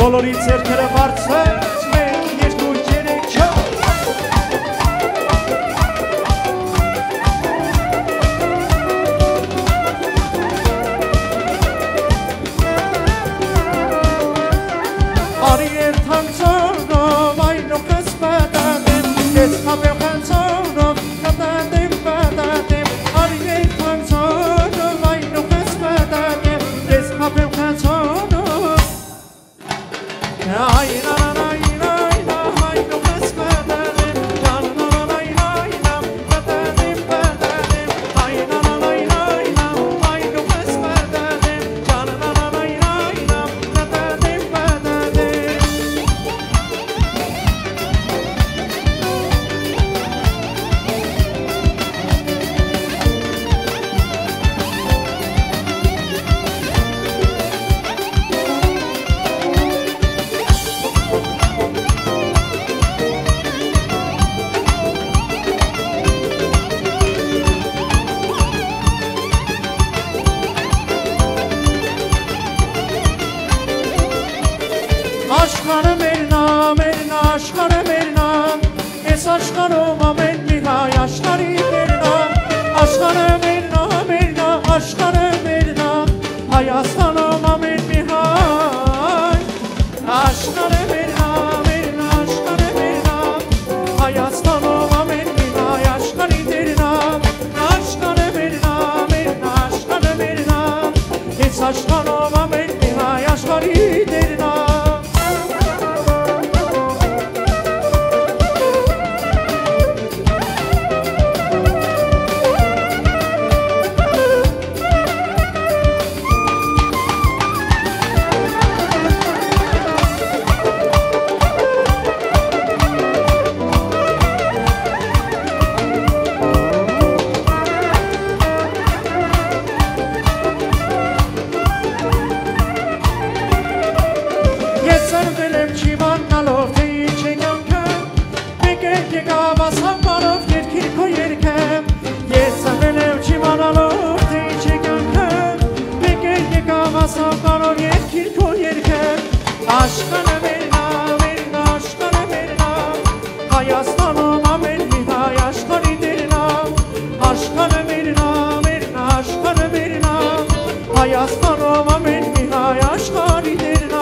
բոլորի ձեռքերը բարձր մեկ, երկու, երեք, չոր Արի երթանք ծորնով, այն ու կսպետատ եմ, ես խապեմ խանցորնով, կտատ եմ, պատատ եմ, արի երթանք ծորնով, այն ու կսպետատ եմ, ես խապեմ խանցորնով, այն անայն, այն այն ու կսպետատ եմ, անայն, այն կտատ եմ, պատատ եմ, այն անայն, այն այն ու կսպետատ եմ, անայն, այն կտատ եմ, պատատ եմ Աշխարհը մերնա, մերնա, աշխարհը մերնա, ես աշխարհում ամեն մի հայ աշխարհի մերնա, աշխարհը մերնա, մերնա, աշխարհը մերնա, Հայաստանում ամեն մի հայ, աշխարհը մերնա, մերնա, աշխարհը մերնա, Հայաստանում ամեն մի հայ աշխարհի դերնա, աշխարհը մերնա, մերնա, աշխարհը մերնա, ես աշխարհում ամեն մի հայ աշխարհի դերնա Ես ծնվել եմ չիմանալով, թե ինչ է կյանքը, մեկ է եկավ ասամբարով երկիր քո երգեմ, ես ծնվել եմ չիմանալով, թե ինչ է կյանքը, մեկ է եկավ ասամբարով երկիր քո երգեմ, աշխարհը մերնա, մերնա, աշխարհը մերնա, Հայաստանում ամեն մի հայ աշխարհի դերնա, աշխարհը մերնա, մերնա, աշխարհը մերնա, Հայաստանում ամեն մի հայ աշխարհի դերնա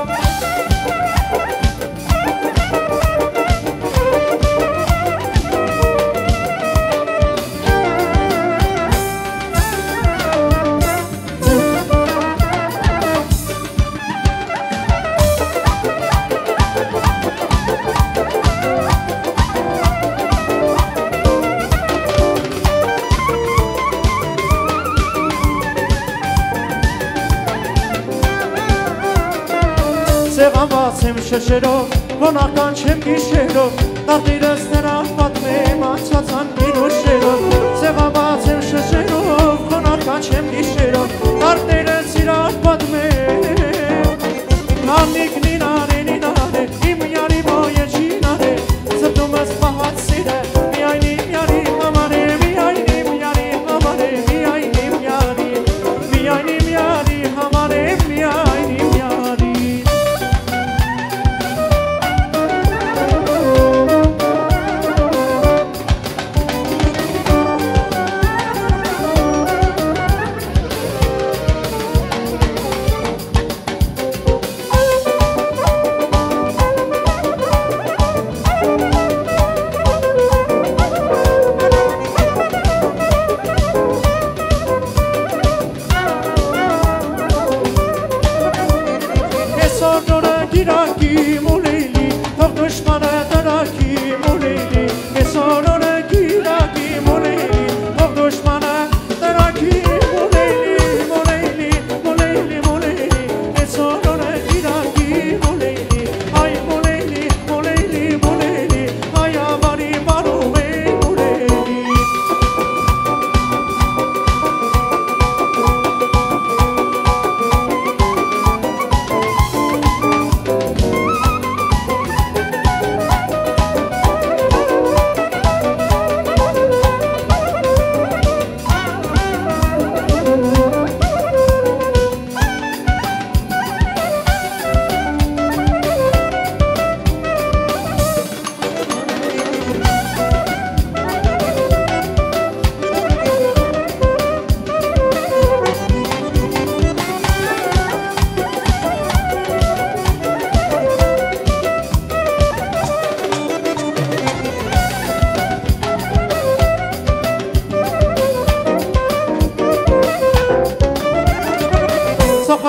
Սեղանված եմ շշերով, հոնական չեմ գիշերով, տարտիրս նրան պատմեմ անցածան մինուշերով, Սեղանված եմ շշերով, հոնական չեմ գիշերով, տարտիրս իրան պատմեմ, Նանիկ նինար է, նինար է, իմ յարի բոյ է չինար է, զպտումս պահած սիր է, միայն իմ յարի համար է, միայն իմ յարի համար է, միայն իմ յարի, միայն իմ յարի համար է, միայն իմ յարի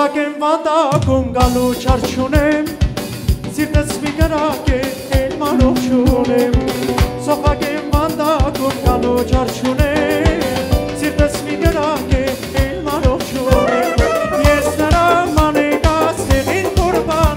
Սոխակ եմ վանդակում գալու չարչունեմ Սիրտս մի գրակ է էլ մանող չունեմ Սոխակ եմ վանդակում գալու չարչունեմ Սիրտս մի գրակ է էլ մանող չունեմ Ես նրա մանեկած տեղին կորբան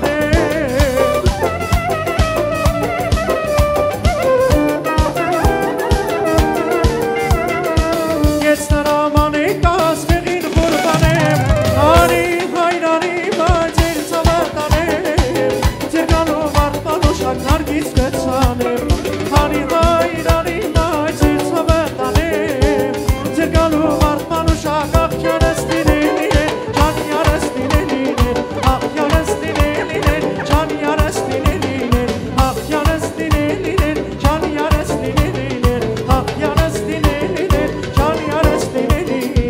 Ես նրա մանեկած տեղին կորբան եմ Անի հայրանի բայց էր ծավատանեմ Ձեր գալով արդանոշակ նարգից կծանեմ Անի հայրանի բայց էր ծավատանեմ Ձեր գալով արդանոշակ աղջանս դինելին են Ճանյարս դինելին են Աղջանս դինելին են Ճանյարս դինելին են Աղջանս դինելին են Ճանյարս դինելին են Աղջանս դինելին են Ճանյարս դինելին են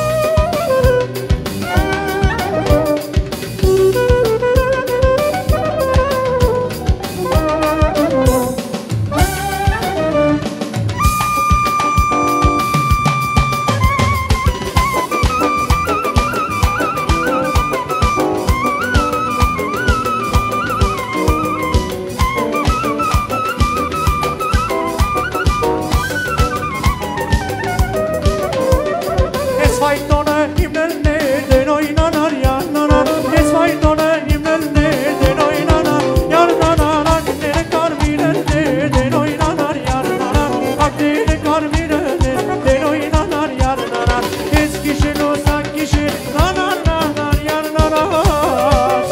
Es faytona imnelne den oynanar yarnanar Es faytona imnelne den oynanar yarnanar Akdere karmirelne den oynanar yarnanar Akdere karmirelne den oynanar yarnanar Es kişi losak kişi nanar nanar yarnanar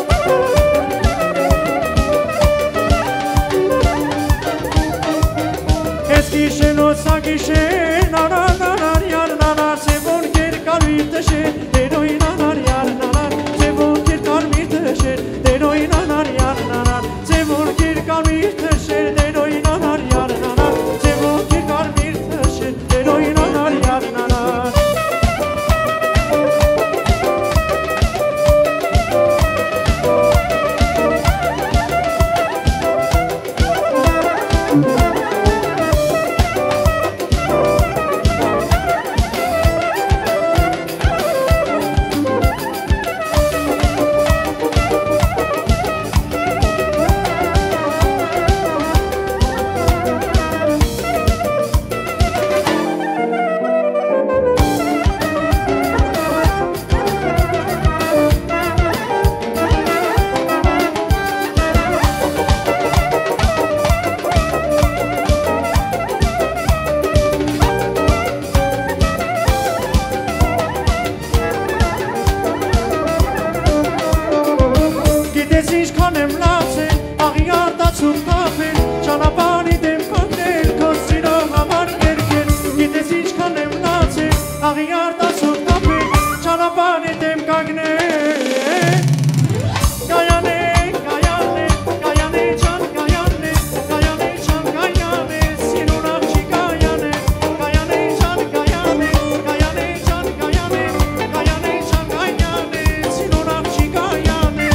Es kişi losak kişi nanar nanar yarnanar Sevon ker kalbir taşır den oynanar yarnanar Sevon ker kalbir taşır den oynanar yarnanar Sevon ker kalbir taşır den oynanar yarnanar Sevon ker kalbir taşır den oynanar yarnanar Գիտես ինչքան եմ լացել, աղիար տացում թափել, ճանապարհի դեմ կանգնել, քո սիրո համար կերկել Գիտես ինչքան եմ լացել, աղիար տացում թափել, ճանապարհի դեմ կանգնել Կայանե, կայանե, կայանե ճան կայանե, կայանե ճան կայանե, սիրուն աղջի կայանե Կայանե ճան կայանե, կայանե ճան կայանե, կայանե ճան կայանե, սիրուն աղջի կայանե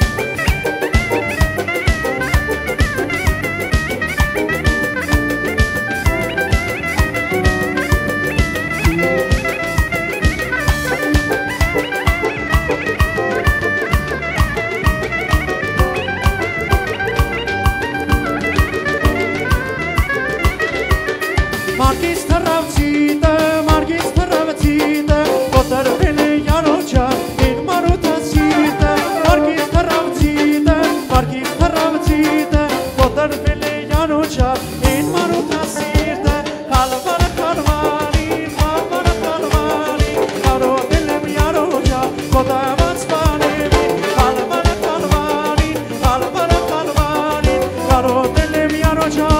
Մարգիս թռավցիտը, մարգիս թռավցիտը, կոտրվել է յանոչա, իր մարութասիտը Մարգիս թռավցիտը, մարգիս թռավցիտը, կոտրվել է յանոչա, իր մարութասիտը Խալվարը խալվարին, խալվարը խալվարին, կարովել եմ յանոչա, կոտաված բանևին Խալվարը խալվարին, խալվարը խալվարին, կարովել եմ յանոչա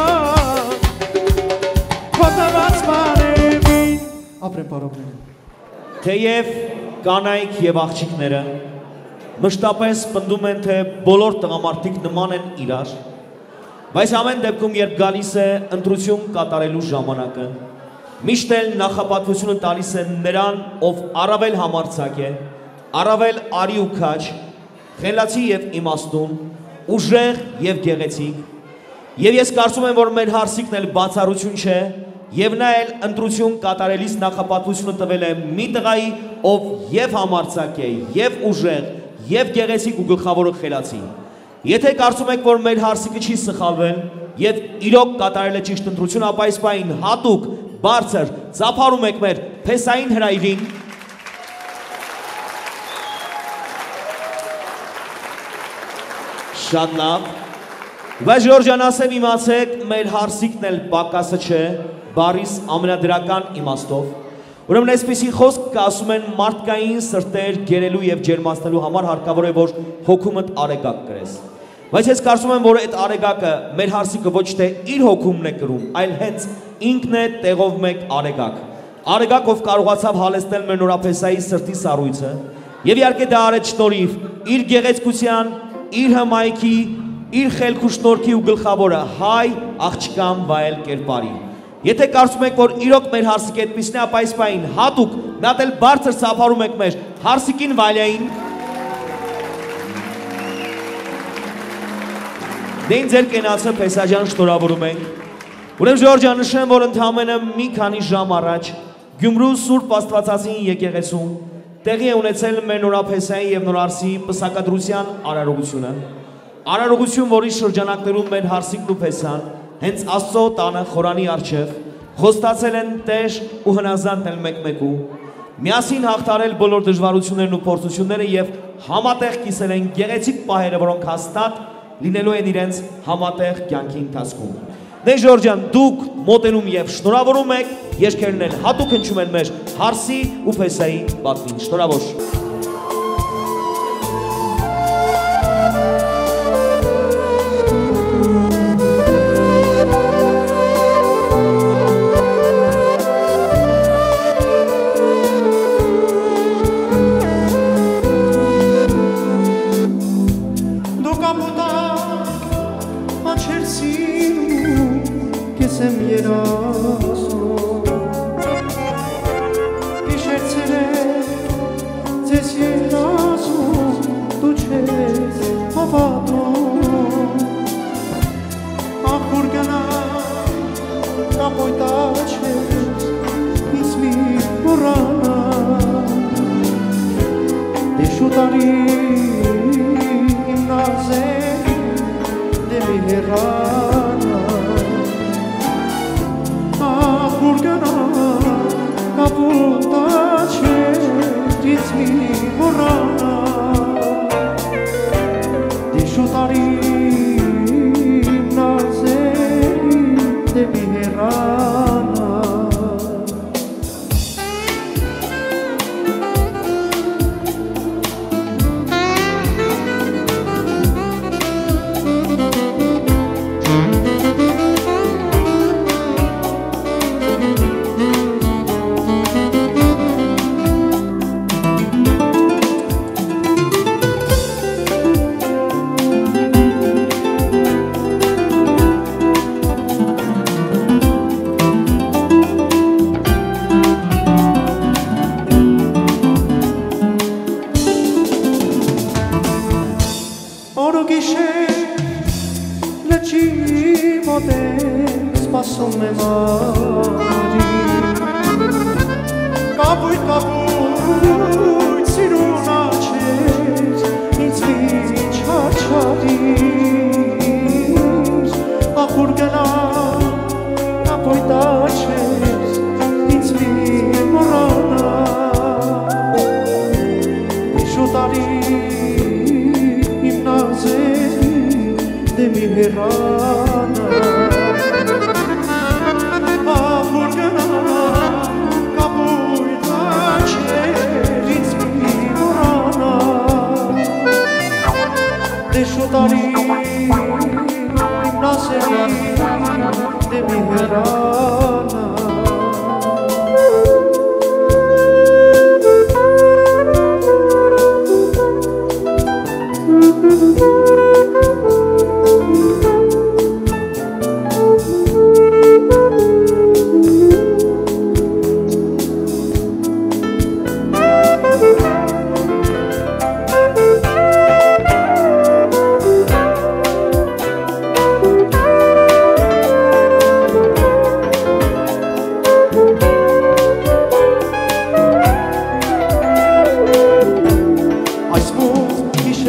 Ապրեն պարողները Թեև կանայք եւ աղջիկները մշտապես պնդում են, թե բոլոր տղամարդիկ նման են իրար, բայց ամեն դեպքում, երբ գալիս է ընտրություն կատարելու ժամանակը, միշտ էլ նախապատվությունը տալիս են նրան, ով առավել համարձակ է, առավել արի ու քաջ, խելացի եւ իմաստուն, ուժեղ եւ գեղեցիկ, եւ ես կարծում եմ, որ մեր հարցիկն էլ բացառություն չէ, եւ նա էլ ընտրություն կատարելիս նախապատվությունը տվել է մի տղայի, ով եւ համարձակ է, եւ ուժեղ, եւ գեղեցիկ ու գլխավորը խելացի։ Եթե կարծում եք, որ մեր հարսիկը չի սխալվել եւ իրոք կատարել է ճիշտ ընտրություն, ապա այս պահին հատուկ բարձր ծափարում եք մեր փեսային հրայրին։ Շատ լավ։ Բայց Ժորժան, ասեմ իմացեք, մեր հարսիկն էլ պակասը չէ, բառիս ամենադրական իմաստով։ Ուրեմն այսպիսի խոսք կասում են մարդկային սրտեր գերելու եւ ջերմացնելու համար հարկավոր է, որ հոգումդ արեգակ կրես։ Բայց ես կարծում եմ, որ այդ արեգակը մեր հարսիկը ոչ թե իր հոգումն է կրում, այլ հենց ինքն է տեղով մեկ արեգակ։ Արեգակով կարողացավ հալեցնել մեր նորապեսայի սրտի սառույցը եւ իհարկե դա արեց շնորհիվ իր գեղեցկության, իր հմայքի, իր խելք ու շնորհքի ու գլխավորը հայ աղջկան վայել կերպարի։ Եթե կարծում եք, որ իրոք մեր հարսիկը այդպիսին է, ապա այս պահին հատուկ նա էլ բարձր ծափարում եք մեր հարսիկին Վալյային։ Դեն ձեր կենացը Փեսաջան շնորհավորում ենք։ Ուրեմն Ժորժան, նշեմ, որ ընդամենը մի քանի ժամ առաջ Գյումրու Սուրբ Աստվածածին եկեղեցում տեղի է ունեցել մեր նորապեսայի եւ նորարսի պսակադրության արարողությունը։ Արարողություն, որի շրջանակներում մեր հարսիկն ու Փեսան հենց Աստծո տանը խորանի առջև խոստացել են տեր ու հնազանդել մեկ-մեկու, միասին հաղթարել բոլոր դժվարություններն ու փորձությունները եւ համատեղ կիսել են գեղեցիկ պահերը, որոնք հաստատ լինելու են իրենց համատեղ կյանքի ընթացքում։ Դե Ժորժան, դուք մոտենում եւ շնորհավորում եք, երգերն էլ հատուկ հնչում են մեր հարսի ու Փեսայի պատվին։ Շնորհավոր։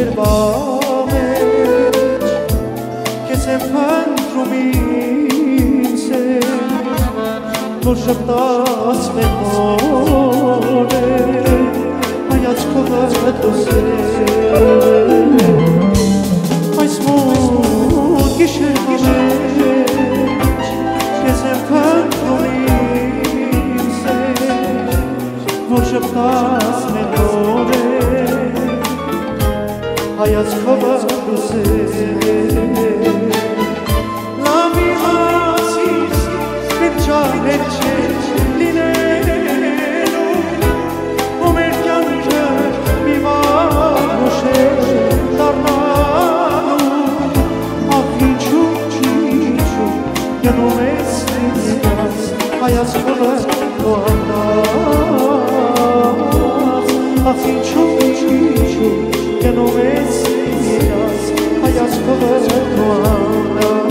գիշերվա մեջ Քեզ եմ փնտրում ինձ Որ շպտաս մեր մորեր Հայացքով դոսեր Այս մոտ գիշերվա մեջ Քեզ եմ փնտրում ինձ Որ շպտաս մեր մորեր Հայացքով դոսեր Լավի ասիս մեր ճահեր չէ լինելու ու մեր կյանքը մի վաղուշ է դառնալու ախ ինչու ինչու գնում ես ինձ հայացքով քո աննաց ախ ինչու ինչու գնում ես ինձ հայացքով քո աննաց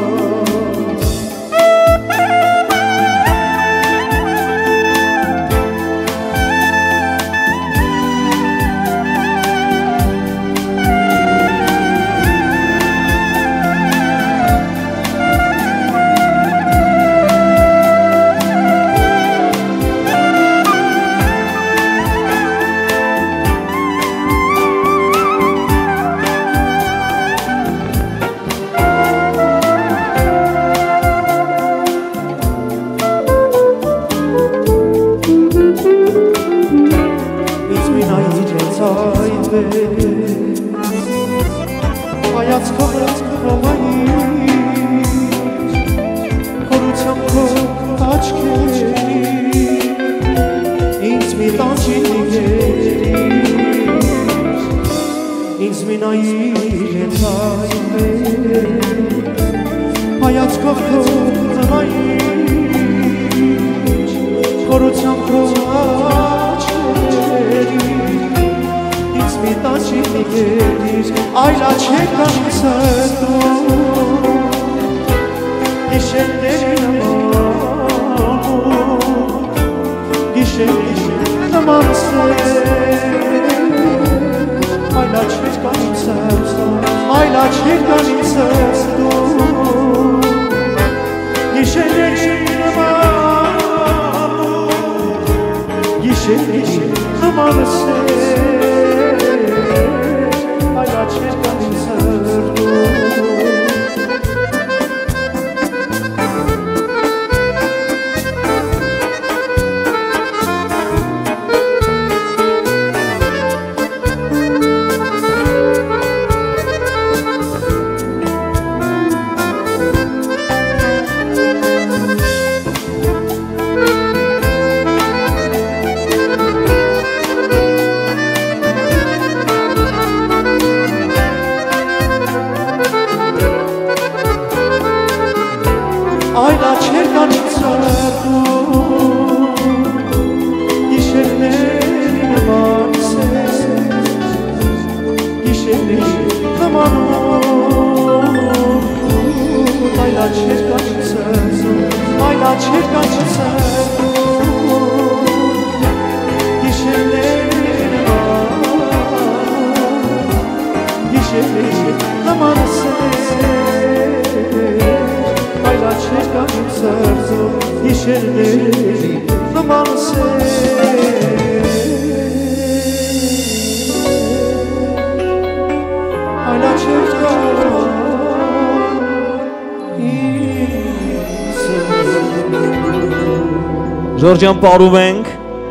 Ժորջան պարում ենք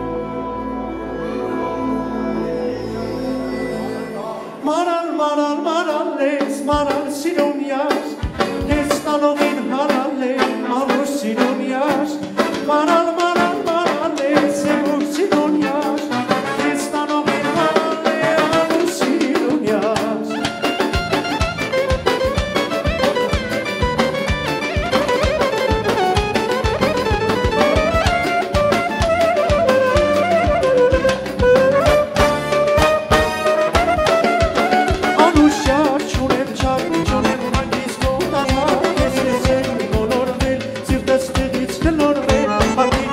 Մանալ, մանալ, մանալ ես, մանալ սիրում յաս Ես տանողին հանալ է, ամուր սիրում յաս Մանալ, մանալ, մանալ ես, ամուր սիրում յաս Ես տանողին հանալ է, ամուր սիրում յաս But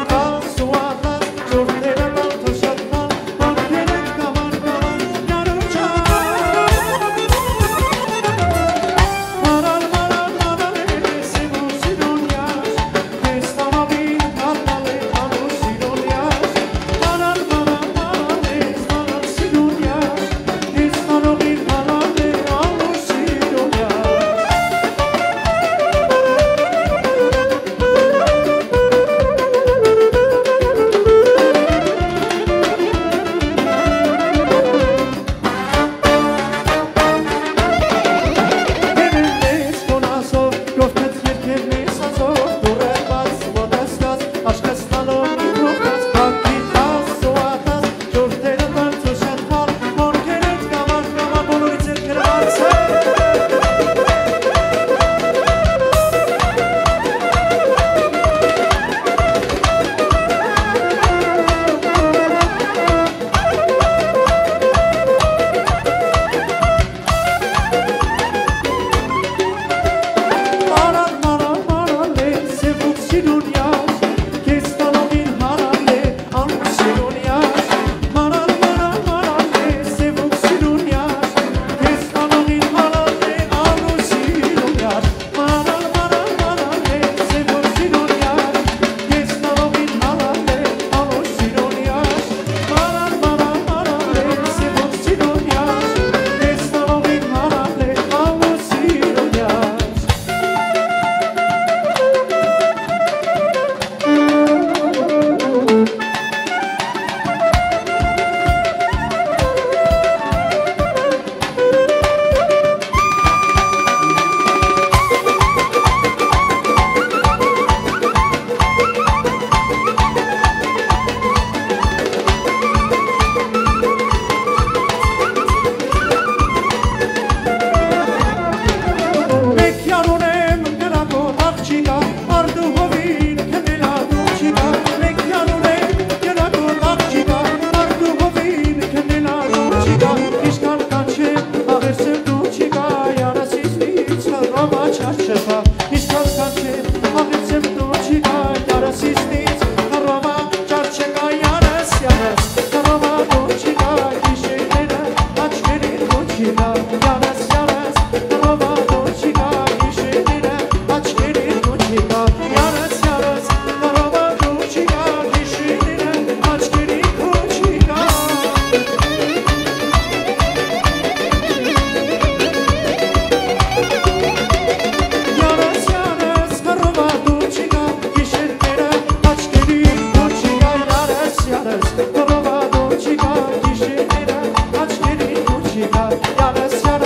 չկա, իշկան կանչե, աղերսեմ դու չկա, յանասից նից հրվամա չար չպա, իշկան կանչե, աղերսեմ դու չկա, յանասից նից հրվամա չար չկա, յանաս, յանաս, հրվամա դու չկա, գիշերները աչքերին դու չկա, յանաս, յանաս, հրվամա դու չկա, գիշերները աչքերին դու չկա, յանաս, յանաս, հրվամա դու չկա, գիշերները աչքերին դու չկա. Յանաս, յանաս, հրվամա դու չկա, գիշերները աչքերին դու չկա, յանաս, յանաս, հրվամա դու չկա, գիշերները աչքերին դու չկա, յանաս, յանաս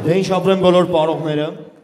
Դե ինչ ապրեն բոլոր պարողները։